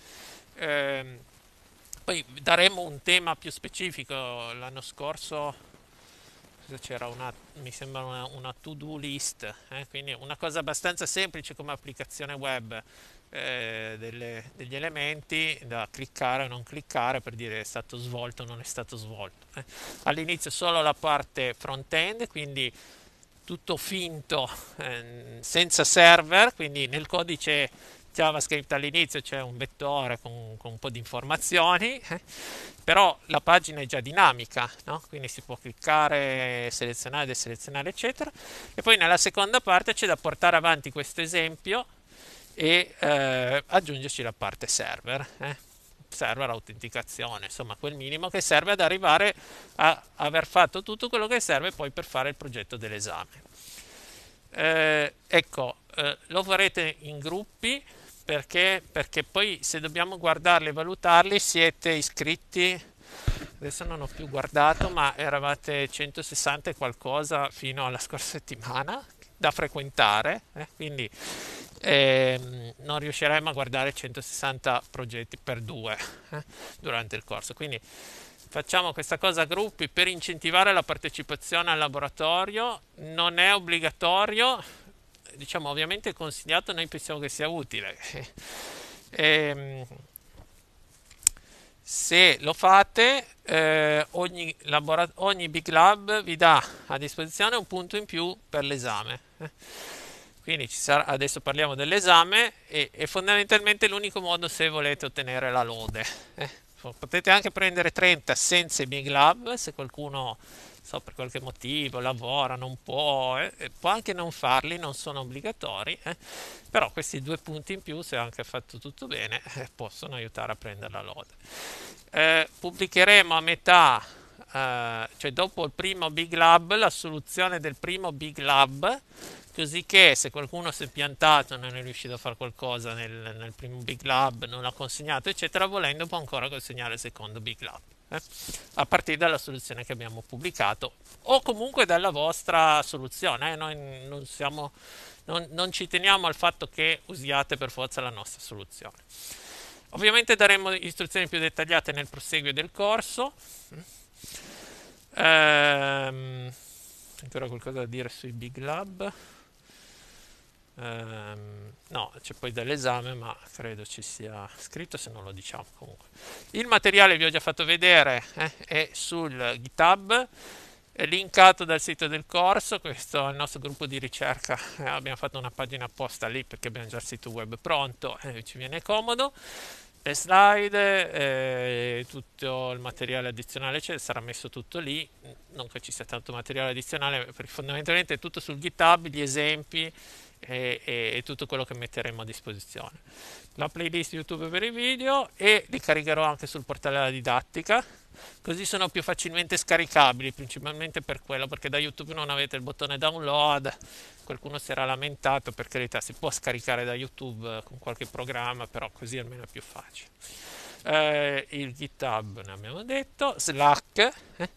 Poi daremo un tema più specifico. L'anno scorso c'era mi sembra una to-do list, quindi una cosa abbastanza semplice come applicazione web, degli elementi da cliccare o non cliccare per dire è stato svolto o non è stato svolto. All'inizio solo la parte front-end, quindi tutto finto, senza server, quindi nel codice JavaScript all'inizio c'è un vettore con un po' di informazioni, però la pagina è già dinamica, no? Quindi si può cliccare, selezionare, deselezionare, eccetera. E poi nella seconda parte c'è da portare avanti questo esempio e aggiungerci la parte server. Server, autenticazione, insomma quel minimo che serve ad arrivare a aver fatto tutto quello che serve poi per fare il progetto dell'esame. Ecco, lo farete in gruppi perché poi se dobbiamo guardarli e valutarli siete iscritti, adesso non ho più guardato, ma eravate 160 e qualcosa fino alla scorsa settimana da frequentare, quindi non riusciremo a guardare 160 progetti per 2 durante il corso, quindi facciamo questa cosa a gruppi per incentivare la partecipazione al laboratorio. Non è obbligatorio, diciamo, ovviamente è consigliato, noi pensiamo che sia utile. Se lo fate, ogni Big Lab vi dà a disposizione un punto in più per l'esame. Quindi adesso parliamo dell'esame e fondamentalmente l'unico modo se volete ottenere la lode. Potete anche prendere 30 senza i Big Lab, se qualcuno, so, per qualche motivo lavora, non può, può anche non farli, non sono obbligatori, però questi 2 punti in più, se anche fatto tutto bene, possono aiutare a prendere la lode. Pubblicheremo a metà, cioè dopo il primo Big Lab, la soluzione del primo Big Lab, così che se qualcuno si è piantato, non è riuscito a fare qualcosa nel primo Big Lab, non l'ha consegnato, eccetera, volendo può ancora consegnare il secondo Big Lab, a partire dalla soluzione che abbiamo pubblicato o comunque dalla vostra soluzione. Noi non siamo non ci teniamo al fatto che usiate per forza la nostra soluzione. Ovviamente daremo istruzioni più dettagliate nel proseguio del corso. Ancora qualcosa da dire sui Big Lab? No, c'è poi dell'esame, ma credo ci sia scritto, se non lo diciamo comunque. Il materiale vi ho già fatto vedere, è sul GitHub, è linkato dal sito del corso. Questo è il nostro gruppo di ricerca, abbiamo fatto una pagina apposta lì perché abbiamo già il sito web pronto e ci viene comodo. Le slide, tutto il materiale addizionale sarà messo tutto lì, non che ci sia tanto materiale addizionale, perché fondamentalmente è tutto sul GitHub, gli esempi e tutto quello che metteremo a disposizione. La playlist YouTube per i video, e li caricherò anche sul portale della didattica, così sono più facilmente scaricabili, principalmente per quello, perché da YouTube non avete il bottone download. Qualcuno si era lamentato, per carità, si può scaricare da YouTube con qualche programma, però così almeno è più facile. Il GitHub ne abbiamo detto, Slack,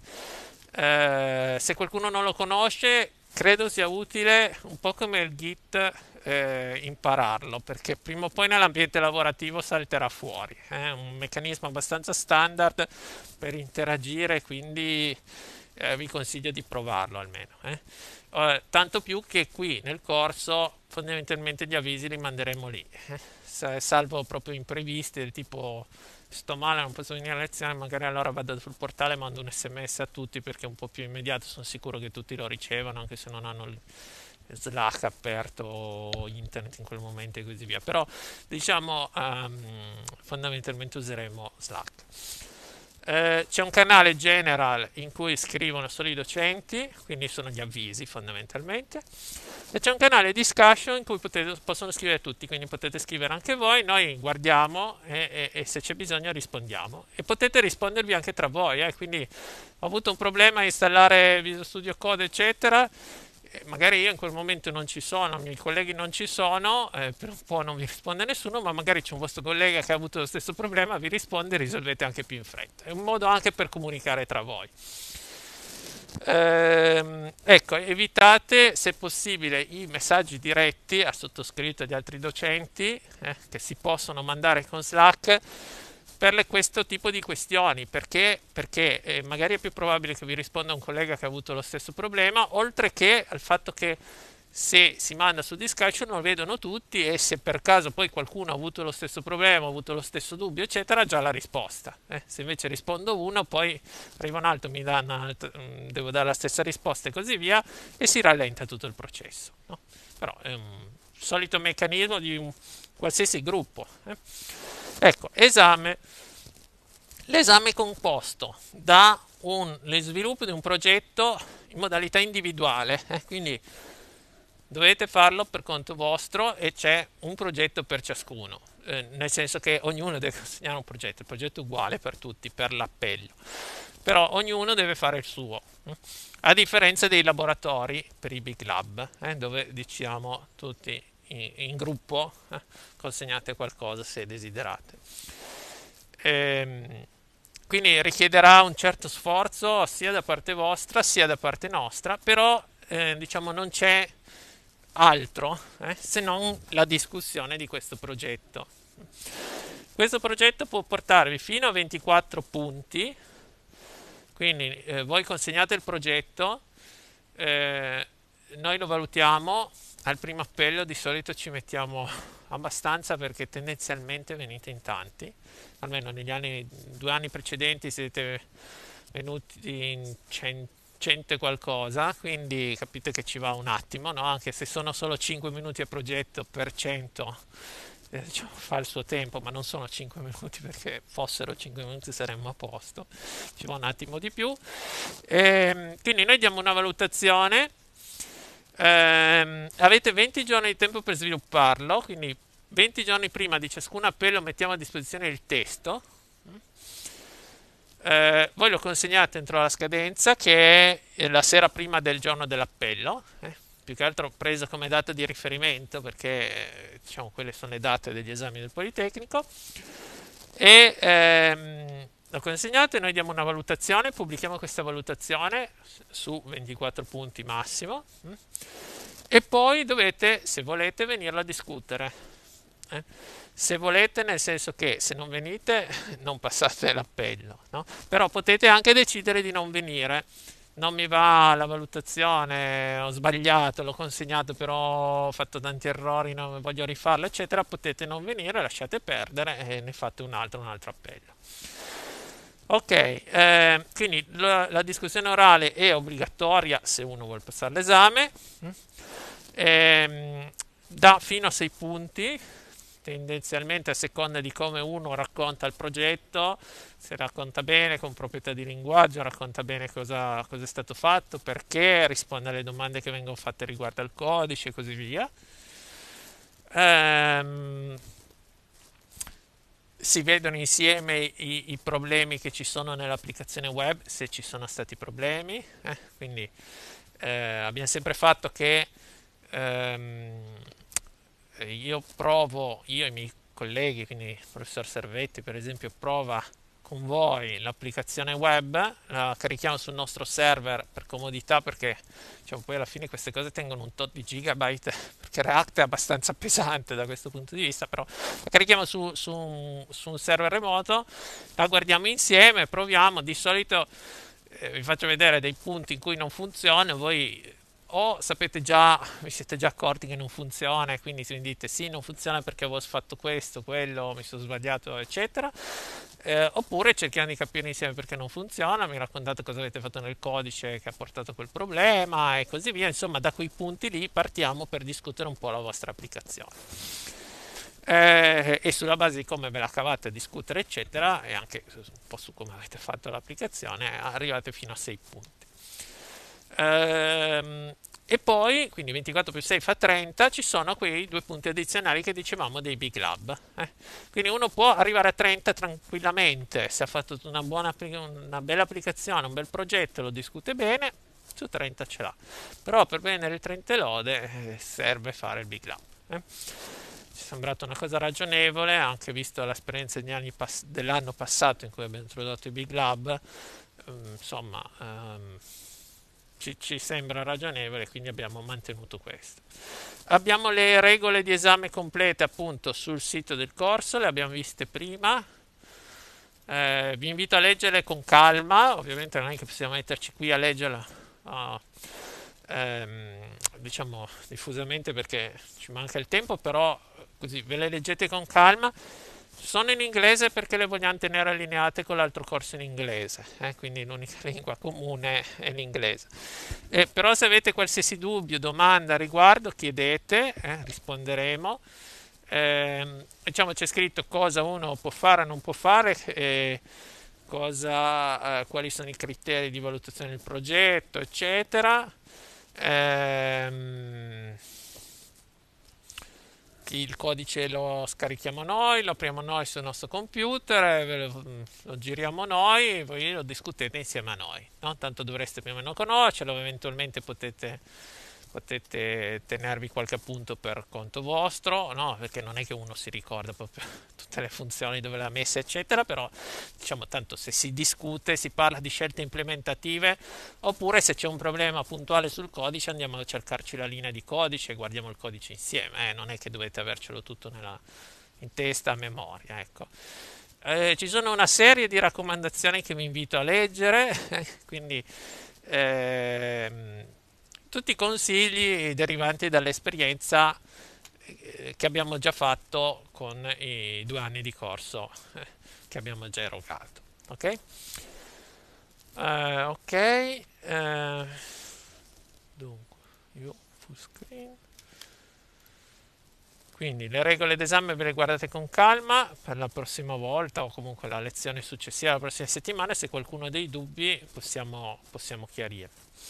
se qualcuno non lo conosce, credo sia utile, un po' come il Git, impararlo, perché prima o poi nell'ambiente lavorativo salterà fuori. È un meccanismo abbastanza standard per interagire, quindi vi consiglio di provarlo almeno. Tanto più che qui nel corso fondamentalmente gli avvisi li manderemo lì, salvo proprio imprevisti del tipo sto male, non posso venire a lezione, magari allora vado sul portale e mando un SMS a tutti perché è un po' più immediato, sono sicuro che tutti lo ricevono anche se non hanno il Slack aperto o internet in quel momento e così via. Però diciamo fondamentalmente useremo Slack. C'è un canale general in cui scrivono solo i docenti, quindi sono gli avvisi fondamentalmente, e c'è un canale discussion in cui possono scrivere tutti, quindi potete scrivere anche voi, noi guardiamo e se c'è bisogno rispondiamo, e potete rispondervi anche tra voi, quindi ho avuto un problema a installare Visual Studio Code eccetera, magari io in quel momento non ci sono, i miei colleghi non ci sono, per un po' non vi risponde nessuno, ma magari c'è un vostro collega che ha avuto lo stesso problema, vi risponde e risolvete anche più in fretta. È un modo anche per comunicare tra voi. Ecco, evitate se possibile i messaggi diretti a sottoscritto e agli altri docenti, che si possono mandare con Slack per questo tipo di questioni, perché magari è più probabile che vi risponda un collega che ha avuto lo stesso problema, oltre che al fatto che se si manda su discussion lo vedono tutti, e se per caso poi qualcuno ha avuto lo stesso problema, ha avuto lo stesso dubbio eccetera, ha già la risposta. Se invece rispondo uno, poi arriva un altro, devo dare la stessa risposta e così via, e si rallenta tutto il processo, no? Però è un solito meccanismo di un qualsiasi gruppo. Ecco, esame. L'esame è composto da lo sviluppo di un progetto in modalità individuale, quindi dovete farlo per conto vostro e c'è un progetto per ciascuno, nel senso che ognuno deve consegnare un progetto, il progetto è uguale per tutti, per l'appello, però ognuno deve fare il suo, a differenza dei laboratori per i Big Lab, dove diciamo tutti in gruppo consegnate qualcosa se desiderate. Quindi richiederà un certo sforzo sia da parte vostra sia da parte nostra, però diciamo non c'è altro se non la discussione di questo progetto. Questo progetto può portarvi fino a 24 punti, quindi voi consegnate il progetto, noi lo valutiamo, al primo appello di solito ci mettiamo abbastanza perché tendenzialmente venite in tanti, almeno negli 2 anni precedenti siete venuti in 100 e qualcosa, quindi capite che ci va un attimo, no? Anche se sono solo 5 minuti a progetto per 100, diciamo, fa il suo tempo, ma non sono 5 minuti, perché fossero 5 minuti saremmo a posto, ci va un attimo di più. Quindi noi diamo una valutazione. Avete 20 giorni di tempo per svilupparlo, quindi 20 giorni prima di ciascun appello mettiamo a disposizione il testo. Voi lo consegnate entro la scadenza, che è la sera prima del giorno dell'appello, più che altro preso come data di riferimento, perché diciamo quelle sono le date degli esami del Politecnico, e lo consegnate, noi diamo una valutazione, pubblichiamo questa valutazione su 24 punti massimo, e poi dovete, se volete, venirlo a discutere. eh. Se volete, nel senso che se non venite non passate l'appello, no? Però potete anche decidere di non venire. Non mi va la valutazione, ho sbagliato, l'ho consegnato, però ho fatto tanti errori, non voglio rifarlo, eccetera. Potete non venire, lasciate perdere e ne fate un altro appello. Ok, quindi la discussione orale è obbligatoria se uno vuole passare l'esame, dà fino a 6 punti, tendenzialmente a seconda di come uno racconta il progetto, se racconta bene con proprietà di linguaggio, racconta bene cosa è stato fatto, perché, risponde alle domande che vengono fatte riguardo al codice e così via. Ehm, si vedono insieme i problemi che ci sono nell'applicazione web, se ci sono stati problemi, quindi abbiamo sempre fatto che ehm, io e i miei colleghi, quindi il professor Servetti per esempio, prova con voi l'applicazione web, la carichiamo sul nostro server per comodità perché diciamo, poi alla fine queste cose tengono un tot di gigabyte perché React è abbastanza pesante da questo punto di vista, però la carichiamo su un server remoto, la guardiamo insieme, proviamo, di solito vi faccio vedere dei punti in cui non funziona, voi o sapete già, vi siete già accorti che non funziona e quindi mi dite sì, non funziona perché avevo fatto questo, quello, mi sono sbagliato, eccetera. Oppure cerchiamo di capire insieme perché non funziona, mi raccontate cosa avete fatto nel codice che ha portato a quel problema e così via. Insomma, da quei punti lì partiamo per discutere un po' la vostra applicazione. E sulla base di come ve la cavate a discutere, eccetera, e anche un po' su come avete fatto l'applicazione, arrivate fino a 6 punti. E poi, quindi 24 più 6 fa 30, ci sono quei 2 punti addizionali che dicevamo dei big lab. Quindi uno può arrivare a 30 tranquillamente, se ha fatto una bella applicazione, un bel progetto, lo discute bene, su 30 ce l'ha. Però per prendere il 30 lode serve fare il big lab. Ci è sembrata una cosa ragionevole, anche visto l'esperienza dell'anno passato in cui abbiamo introdotto i big lab, insomma ci sembra ragionevole, quindi abbiamo mantenuto questo. Abbiamo le regole di esame complete appunto sul sito del corso, le abbiamo viste prima. Vi invito a leggerle con calma, ovviamente non è che possiamo metterci qui a leggerla diciamo diffusamente perché ci manca il tempo, però così ve le leggete con calma. Sono in inglese perché le vogliamo tenere allineate con l'altro corso in inglese, quindi l'unica lingua comune è l'inglese. Però se avete qualsiasi dubbio, domanda a riguardo, chiedete, risponderemo. Diciamo c'è scritto cosa uno può fare o non può fare, quali sono i criteri di valutazione del progetto, eccetera. Il codice lo scarichiamo noi, lo apriamo noi sul nostro computer, lo giriamo noi, voi lo discutete insieme a noi, no? Tanto dovreste più o meno conoscerlo, eventualmente potete tenervi qualche appunto per conto vostro, no? Perché non è che uno si ricorda proprio tutte le funzioni dove l'ha messa, eccetera, però diciamo tanto se si discute, si parla di scelte implementative, oppure se c'è un problema puntuale sul codice andiamo a cercarci la linea di codice e guardiamo il codice insieme, non è che dovete avercelo tutto in testa a memoria, ecco. Ci sono una serie di raccomandazioni che vi invito a leggere, quindi tutti consigli derivanti dall'esperienza che abbiamo già fatto con i 2 anni di corso che abbiamo già erogato. Ok? Ok. Dunque, io full screen. Quindi le regole d'esame ve le guardate con calma per la prossima volta o comunque la lezione successiva la prossima settimana. Se qualcuno ha dei dubbi possiamo chiarire.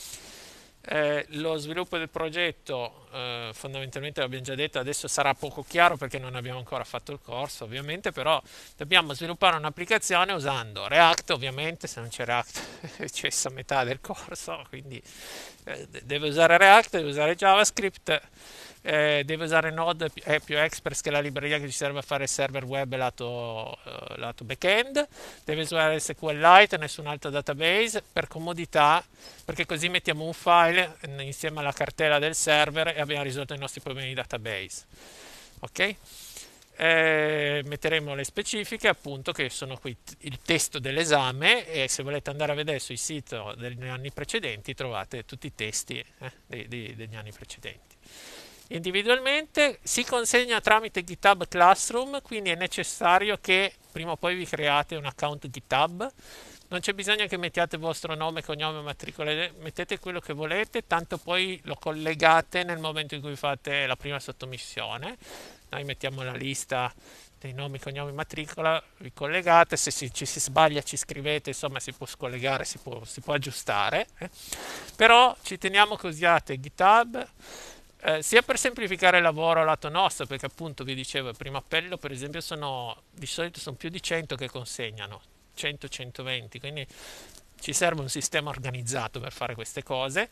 Lo sviluppo del progetto fondamentalmente l'abbiamo già detto, adesso sarà poco chiaro perché non abbiamo ancora fatto il corso ovviamente, però dobbiamo sviluppare un'applicazione usando React, ovviamente se non c'è React cessa metà del corso, quindi deve usare React, deve usare JavaScript, deve usare Node.js Express, che è la libreria che ci serve a fare server web lato backend, deve usare SQLite e nessun altro database per comodità, perché così mettiamo un file insieme alla cartella del server e abbiamo risolto i nostri problemi di database. Ok? Metteremo le specifiche, appunto, che sono qui il testo dell'esame, e se volete andare a vedere sui siti degli anni precedenti trovate tutti i testi degli anni precedenti. Individualmente si consegna tramite GitHub Classroom, quindi è necessario che prima o poi vi create un account GitHub. Non c'è bisogno che mettiate il vostro nome, cognome, matricola, mettete quello che volete, tanto poi lo collegate nel momento in cui fate la prima sottomissione. Noi mettiamo la lista dei nomi, cognomi, matricola, vi collegate, se ci si sbaglia ci scrivete, insomma si può scollegare, si può aggiustare. Però ci teniamo che usiate GitHub, sia per semplificare il lavoro lato nostro, perché appunto vi dicevo, il primo appello per esempio di solito sono più di 100 che consegnano, 100-120, quindi ci serve un sistema organizzato per fare queste cose,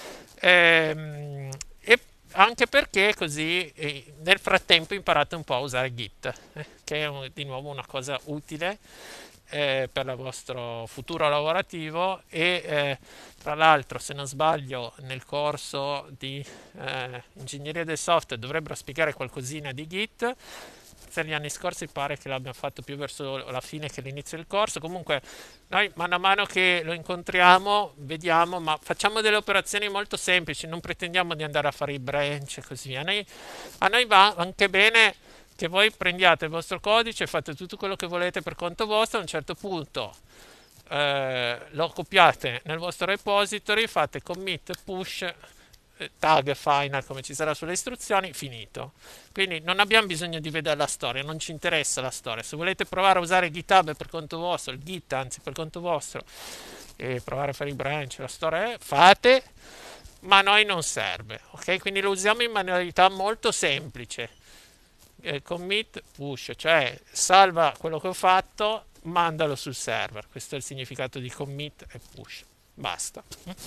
e anche perché così nel frattempo imparate un po' a usare Git, che è di nuovo una cosa utile per il vostro futuro lavorativo. E tra l'altro, se non sbaglio, nel corso di ingegneria del software dovrebbero spiegare qualcosina di Git. Per gli anni scorsi pare che l'abbiamo fatto più verso la fine che l'inizio del corso. Comunque noi mano a mano che lo incontriamo vediamo, ma facciamo delle operazioni molto semplici, non pretendiamo di andare a fare i branch e così via. A noi va anche bene che voi prendiate il vostro codice, fate tutto quello che volete per conto vostro, a un certo punto lo copiate nel vostro repository, fate commit, push, tag final come ci sarà sulle istruzioni, finito. Quindi non abbiamo bisogno di vedere la storia, non ci interessa la storia. Se volete provare a usare GitHub per conto vostro, il Git anzi per conto vostro, e provare a fare i branch, la storia fate, ma a noi non serve, ok? Quindi lo usiamo in modalità molto semplice, commit, push, cioè salva quello che ho fatto, mandalo sul server. Questo è il significato di commit e push, basta.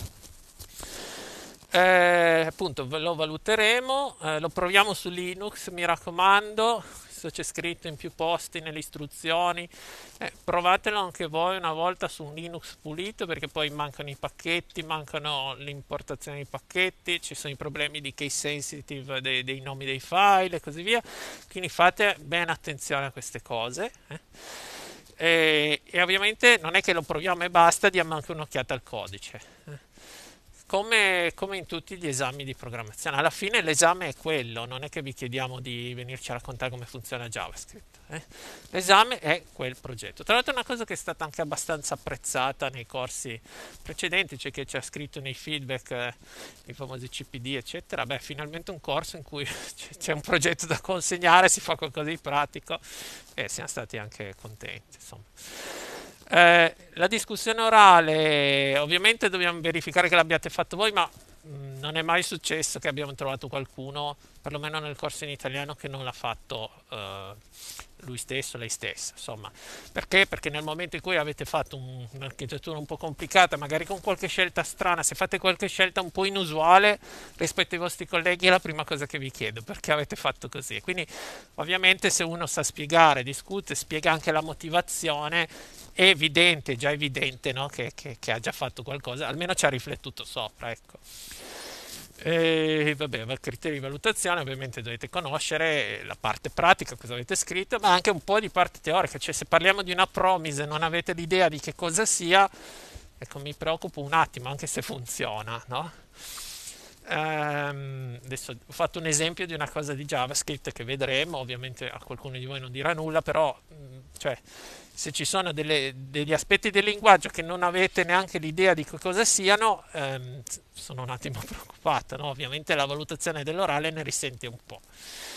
Appunto lo valuteremo, lo proviamo su Linux, mi raccomando. Questo c'è scritto in più posti nelle istruzioni, provatelo anche voi una volta su un Linux pulito, perché poi mancano i pacchetti, mancano l'importazione dei pacchetti, ci sono i problemi di case sensitive dei nomi dei file e così via, quindi fate bene attenzione a queste cose. E ovviamente non è che lo proviamo e basta, diamo anche un'occhiata al codice. Come in tutti gli esami di programmazione, alla fine l'esame è quello, non è che vi chiediamo di venirci a raccontare come funziona JavaScript. L'esame è quel progetto. Tra l'altro è una cosa che è stata anche abbastanza apprezzata nei corsi precedenti, cioè che c'è scritto nei feedback, i famosi CPD, eccetera. Beh, finalmente un corso in cui c'è un progetto da consegnare, si fa qualcosa di pratico e siamo stati anche contenti, insomma. La discussione orale, ovviamente dobbiamo verificare che l'abbiate fatto voi, ma non è mai successo che abbiamo trovato qualcuno, perlomeno nel corso in italiano, che non l'ha fatto lui stesso, lei stessa, insomma. Perché? Perché nel momento in cui avete fatto un'architettura un po' complicata, magari con qualche scelta strana, se fate qualche scelta un po' inusuale rispetto ai vostri colleghi, è la prima cosa che vi chiedo, perché avete fatto così. Quindi ovviamente se uno sa spiegare, discute, spiega anche la motivazione, è evidente, già evidente, no? che ha già fatto qualcosa, almeno ci ha riflettuto sopra, ecco. E vabbè, il criterio di valutazione ovviamente dovete conoscere la parte pratica, cosa avete scritto, ma anche un po' di parte teorica, cioè se parliamo di una promise e non avete l'idea di che cosa sia, ecco, mi preoccupo un attimo, anche se funziona, no? Adesso ho fatto un esempio di una cosa di JavaScript che vedremo, ovviamente a qualcuno di voi non dirà nulla, però cioè, se ci sono degli aspetti del linguaggio che non avete neanche l'idea di cosa siano, sono un attimo preoccupato, no? Ovviamente la valutazione dell'orale ne risente un po'.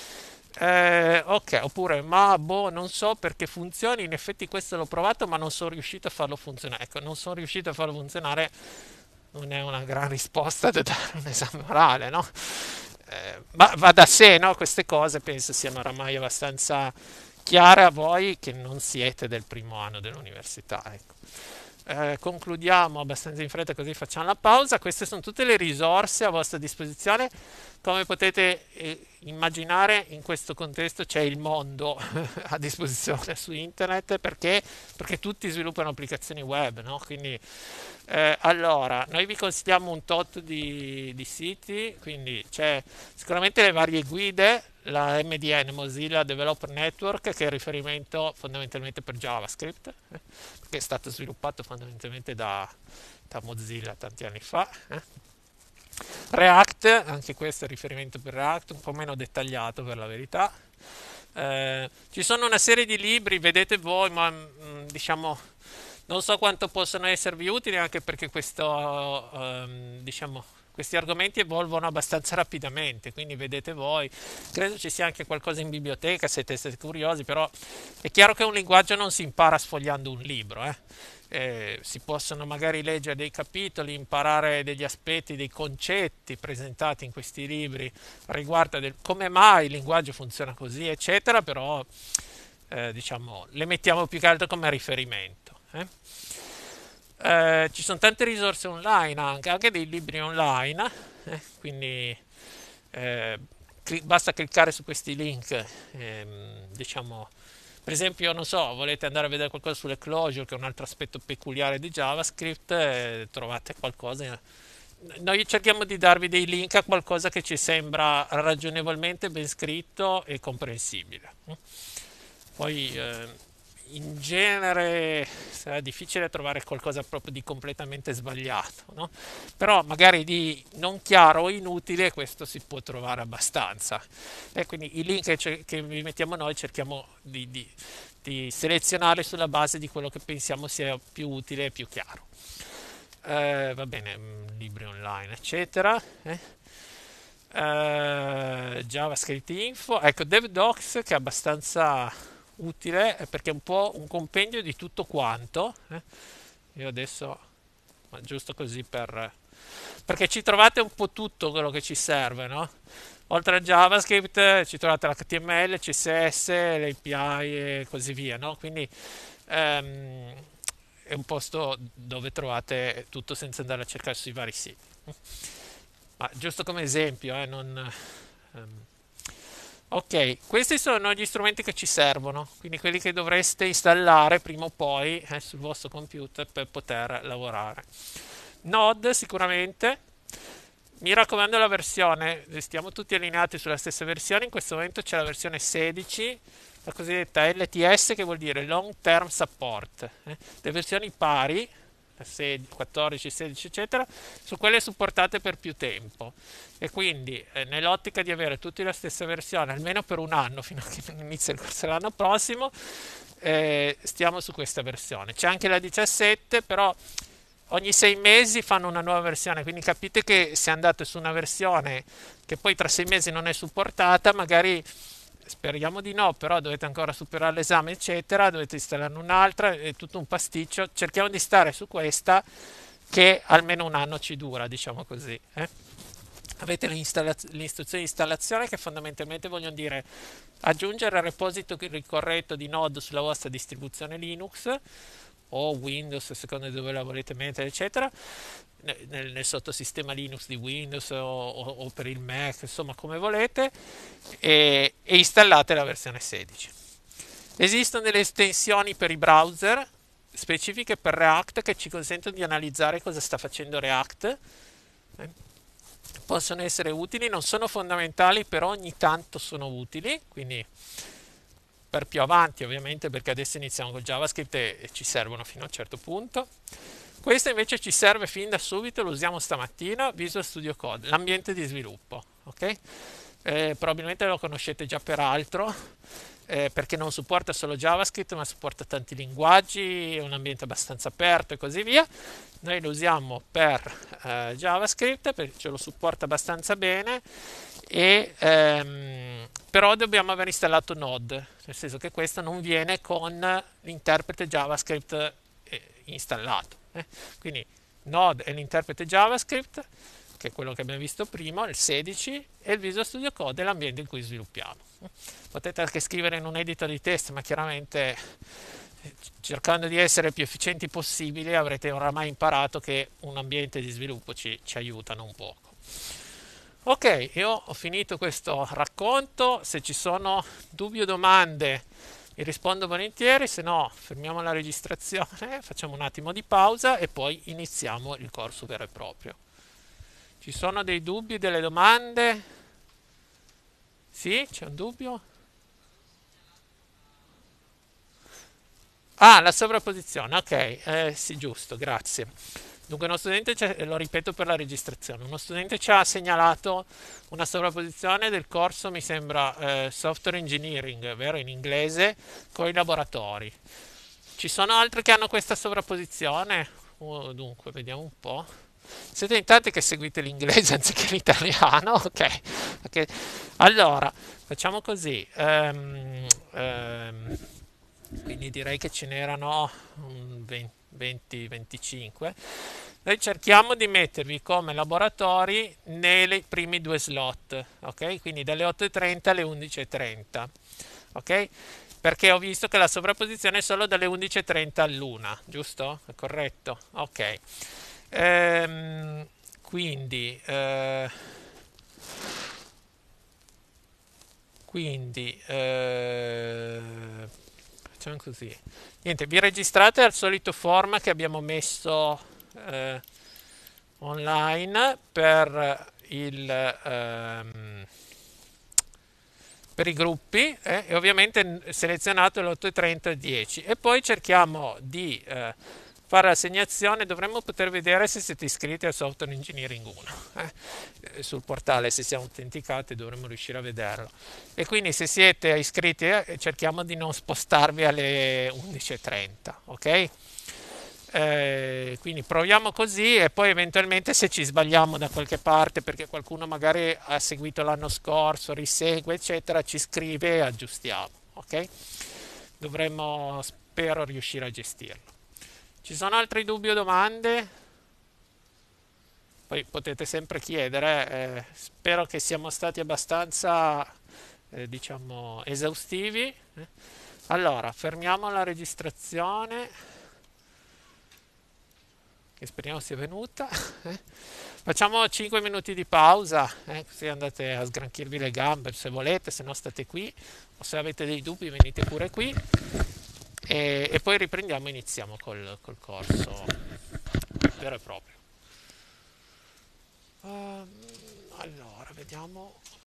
Ok, oppure ma boh, non so perché funzioni, in effetti questo l'ho provato ma non sono riuscito a farlo funzionare. Ecco, non sono riuscito a farlo funzionare non è una gran risposta da dare a un esame orale, no? Ma va da sé, no? Queste cose penso siano oramai abbastanza chiare a voi che non siete del primo anno dell'università, ecco. concludiamo abbastanza in fretta così facciamo la pausa. Queste sono tutte le risorse a vostra disposizione. Come potete immaginare, in questo contesto c'è il mondo a disposizione su internet perché tutti sviluppano applicazioni web, no? Quindi allora, noi vi consigliamo un tot di siti, quindi c'è sicuramente le varie guide, la MDN, Mozilla Developer Network, che è il riferimento fondamentalmente per JavaScript, che è stato sviluppato fondamentalmente da Mozilla tanti anni fa. React, anche questo è il riferimento per React, un po' meno dettagliato per la verità. Ci sono una serie di libri, vedete voi, ma diciamo non so quanto possono esservi utili, anche perché diciamo, questi argomenti evolvono abbastanza rapidamente, quindi vedete voi. Credo ci sia anche qualcosa in biblioteca se siete curiosi, però è chiaro che un linguaggio non si impara sfogliando un libro. Si possono magari leggere dei capitoli, imparare degli aspetti, dei concetti presentati in questi libri riguardo come mai il linguaggio funziona così, eccetera, però diciamo, le mettiamo più che altro come riferimento. Ci sono tante risorse online, anche dei libri online, quindi basta cliccare su questi link, diciamo, per esempio, non so, volete andare a vedere qualcosa sulle closure, che è un altro aspetto peculiare di JavaScript, trovate qualcosa. Noi cerchiamo di darvi dei link a qualcosa che ci sembra ragionevolmente ben scritto e comprensibile. Poi in genere sarà difficile trovare qualcosa proprio di completamente sbagliato, no? Però magari di non chiaro o inutile questo si può trovare abbastanza. E quindi i link che vi mettiamo noi cerchiamo di selezionare sulla base di quello che pensiamo sia più utile e più chiaro. Va bene, libri online, eccetera. JavaScript Info, ecco DevDocs, che è abbastanza utile perché è un po' un compendio di tutto quanto. Io adesso, ma giusto così perché ci trovate un po' tutto quello che ci serve, no? Oltre a JavaScript ci trovate l'HTML, CSS, le API e così via, no? Quindi è un posto dove trovate tutto senza andare a cercare sui vari siti. Ma giusto come esempio, ok, questi sono gli strumenti che ci servono, quindi quelli che dovreste installare prima o poi sul vostro computer per poter lavorare. Node sicuramente, mi raccomando la versione, stiamo tutti allineati sulla stessa versione, in questo momento c'è la versione 16, la cosiddetta LTS, che vuol dire Long Term Support. Le versioni pari, 14, 16 eccetera, su quelle supportate per più tempo, e quindi nell'ottica di avere tutti la stessa versione almeno per un anno fino a che non inizia il corso dell'anno prossimo, stiamo su questa versione. C'è anche la 17, però ogni 6 mesi fanno una nuova versione, quindi capite che se andate su una versione che poi tra 6 mesi non è supportata, magari, speriamo di no, però dovete ancora superare l'esame, eccetera, dovete installare un'altra, è tutto un pasticcio. Cerchiamo di stare su questa che almeno un anno ci dura, diciamo così. Avete le istruzioni di installazione, che fondamentalmente vogliono dire aggiungere il repository corretto di Node sulla vostra distribuzione Linux o Windows, a seconda di dove la volete mettere, eccetera, nel sottosistema Linux di Windows o per il Mac, insomma come volete, e installate la versione 16. Esistono delle estensioni per i browser specifiche per React che ci consentono di analizzare cosa sta facendo React. Possono essere utili, non sono fondamentali, però ogni tanto sono utili, quindi per più avanti ovviamente, perché adesso iniziamo con JavaScript e ci servono fino a un certo punto. Questo invece ci serve fin da subito, lo usiamo stamattina, Visual Studio Code, l'ambiente di sviluppo, ok? Probabilmente lo conoscete già peraltro, perché non supporta solo JavaScript, ma supporta tanti linguaggi, è un ambiente abbastanza aperto e così via. Noi lo usiamo per JavaScript perché ce lo supporta abbastanza bene, però dobbiamo aver installato Node, nel senso che questo non viene con l'interprete JavaScript installato. Quindi Node è l'interprete JavaScript, che è quello che abbiamo visto prima, il 16, e il Visual Studio Code è l'ambiente in cui sviluppiamo. Potete anche scrivere in un editor di test, ma chiaramente cercando di essere più efficienti possibili, avrete oramai imparato che un ambiente di sviluppo ci aiuta non poco. Ok, io ho finito questo racconto, se ci sono dubbi o domande vi rispondo volentieri, se no fermiamo la registrazione, facciamo un attimo di pausa e poi iniziamo il corso vero e proprio. Ci sono dei dubbi, delle domande? Sì, c'è un dubbio? Ah, la sovrapposizione, ok, sì, giusto, grazie. Dunque, uno studente, lo ripeto per la registrazione, uno studente ci ha segnalato una sovrapposizione del corso, mi sembra, Software Engineering, vero, in inglese, con i laboratori. Ci sono altri che hanno questa sovrapposizione? Dunque, vediamo un po'. Siete in tanti che seguite l'inglese anziché l'italiano? Ok. Ok. Allora, facciamo così. Quindi direi che ce n'erano 20-25. Noi cerchiamo di mettervi come laboratori nei primi due slot, ok? Quindi dalle 8:30 alle 11:30, ok? Perché ho visto che la sovrapposizione è solo dalle 11:30 all'1, giusto? È corretto? Ok. Ehm, quindi, eh, quindi, facciamo così. Niente, vi registrate al solito form che abbiamo messo eh, online per i gruppi e ovviamente selezionate l'8:30 e 10 e poi cerchiamo di fare l'assegnazione. Dovremmo poter vedere se siete iscritti al Software Engineering 1 sul portale. Se siamo autenticati dovremmo riuscire a vederlo, e quindi se siete iscritti cerchiamo di non spostarvi alle 11:30, ok? Quindi proviamo così e poi eventualmente se ci sbagliamo da qualche parte perché qualcuno magari ha seguito l'anno scorso, risegue eccetera, ci scrive e aggiustiamo, ok? Dovremmo, spero, riuscire a gestirlo. Ci sono altri dubbi o domande? Poi potete sempre chiedere, spero che siamo stati abbastanza diciamo esaustivi. Allora, fermiamo la registrazione, che speriamo sia venuta. Facciamo 5 minuti di pausa, così andate a sgranchirvi le gambe se volete, se no state qui, o se avete dei dubbi venite pure qui, e poi riprendiamo e iniziamo col corso vero e proprio. Allora, vediamo.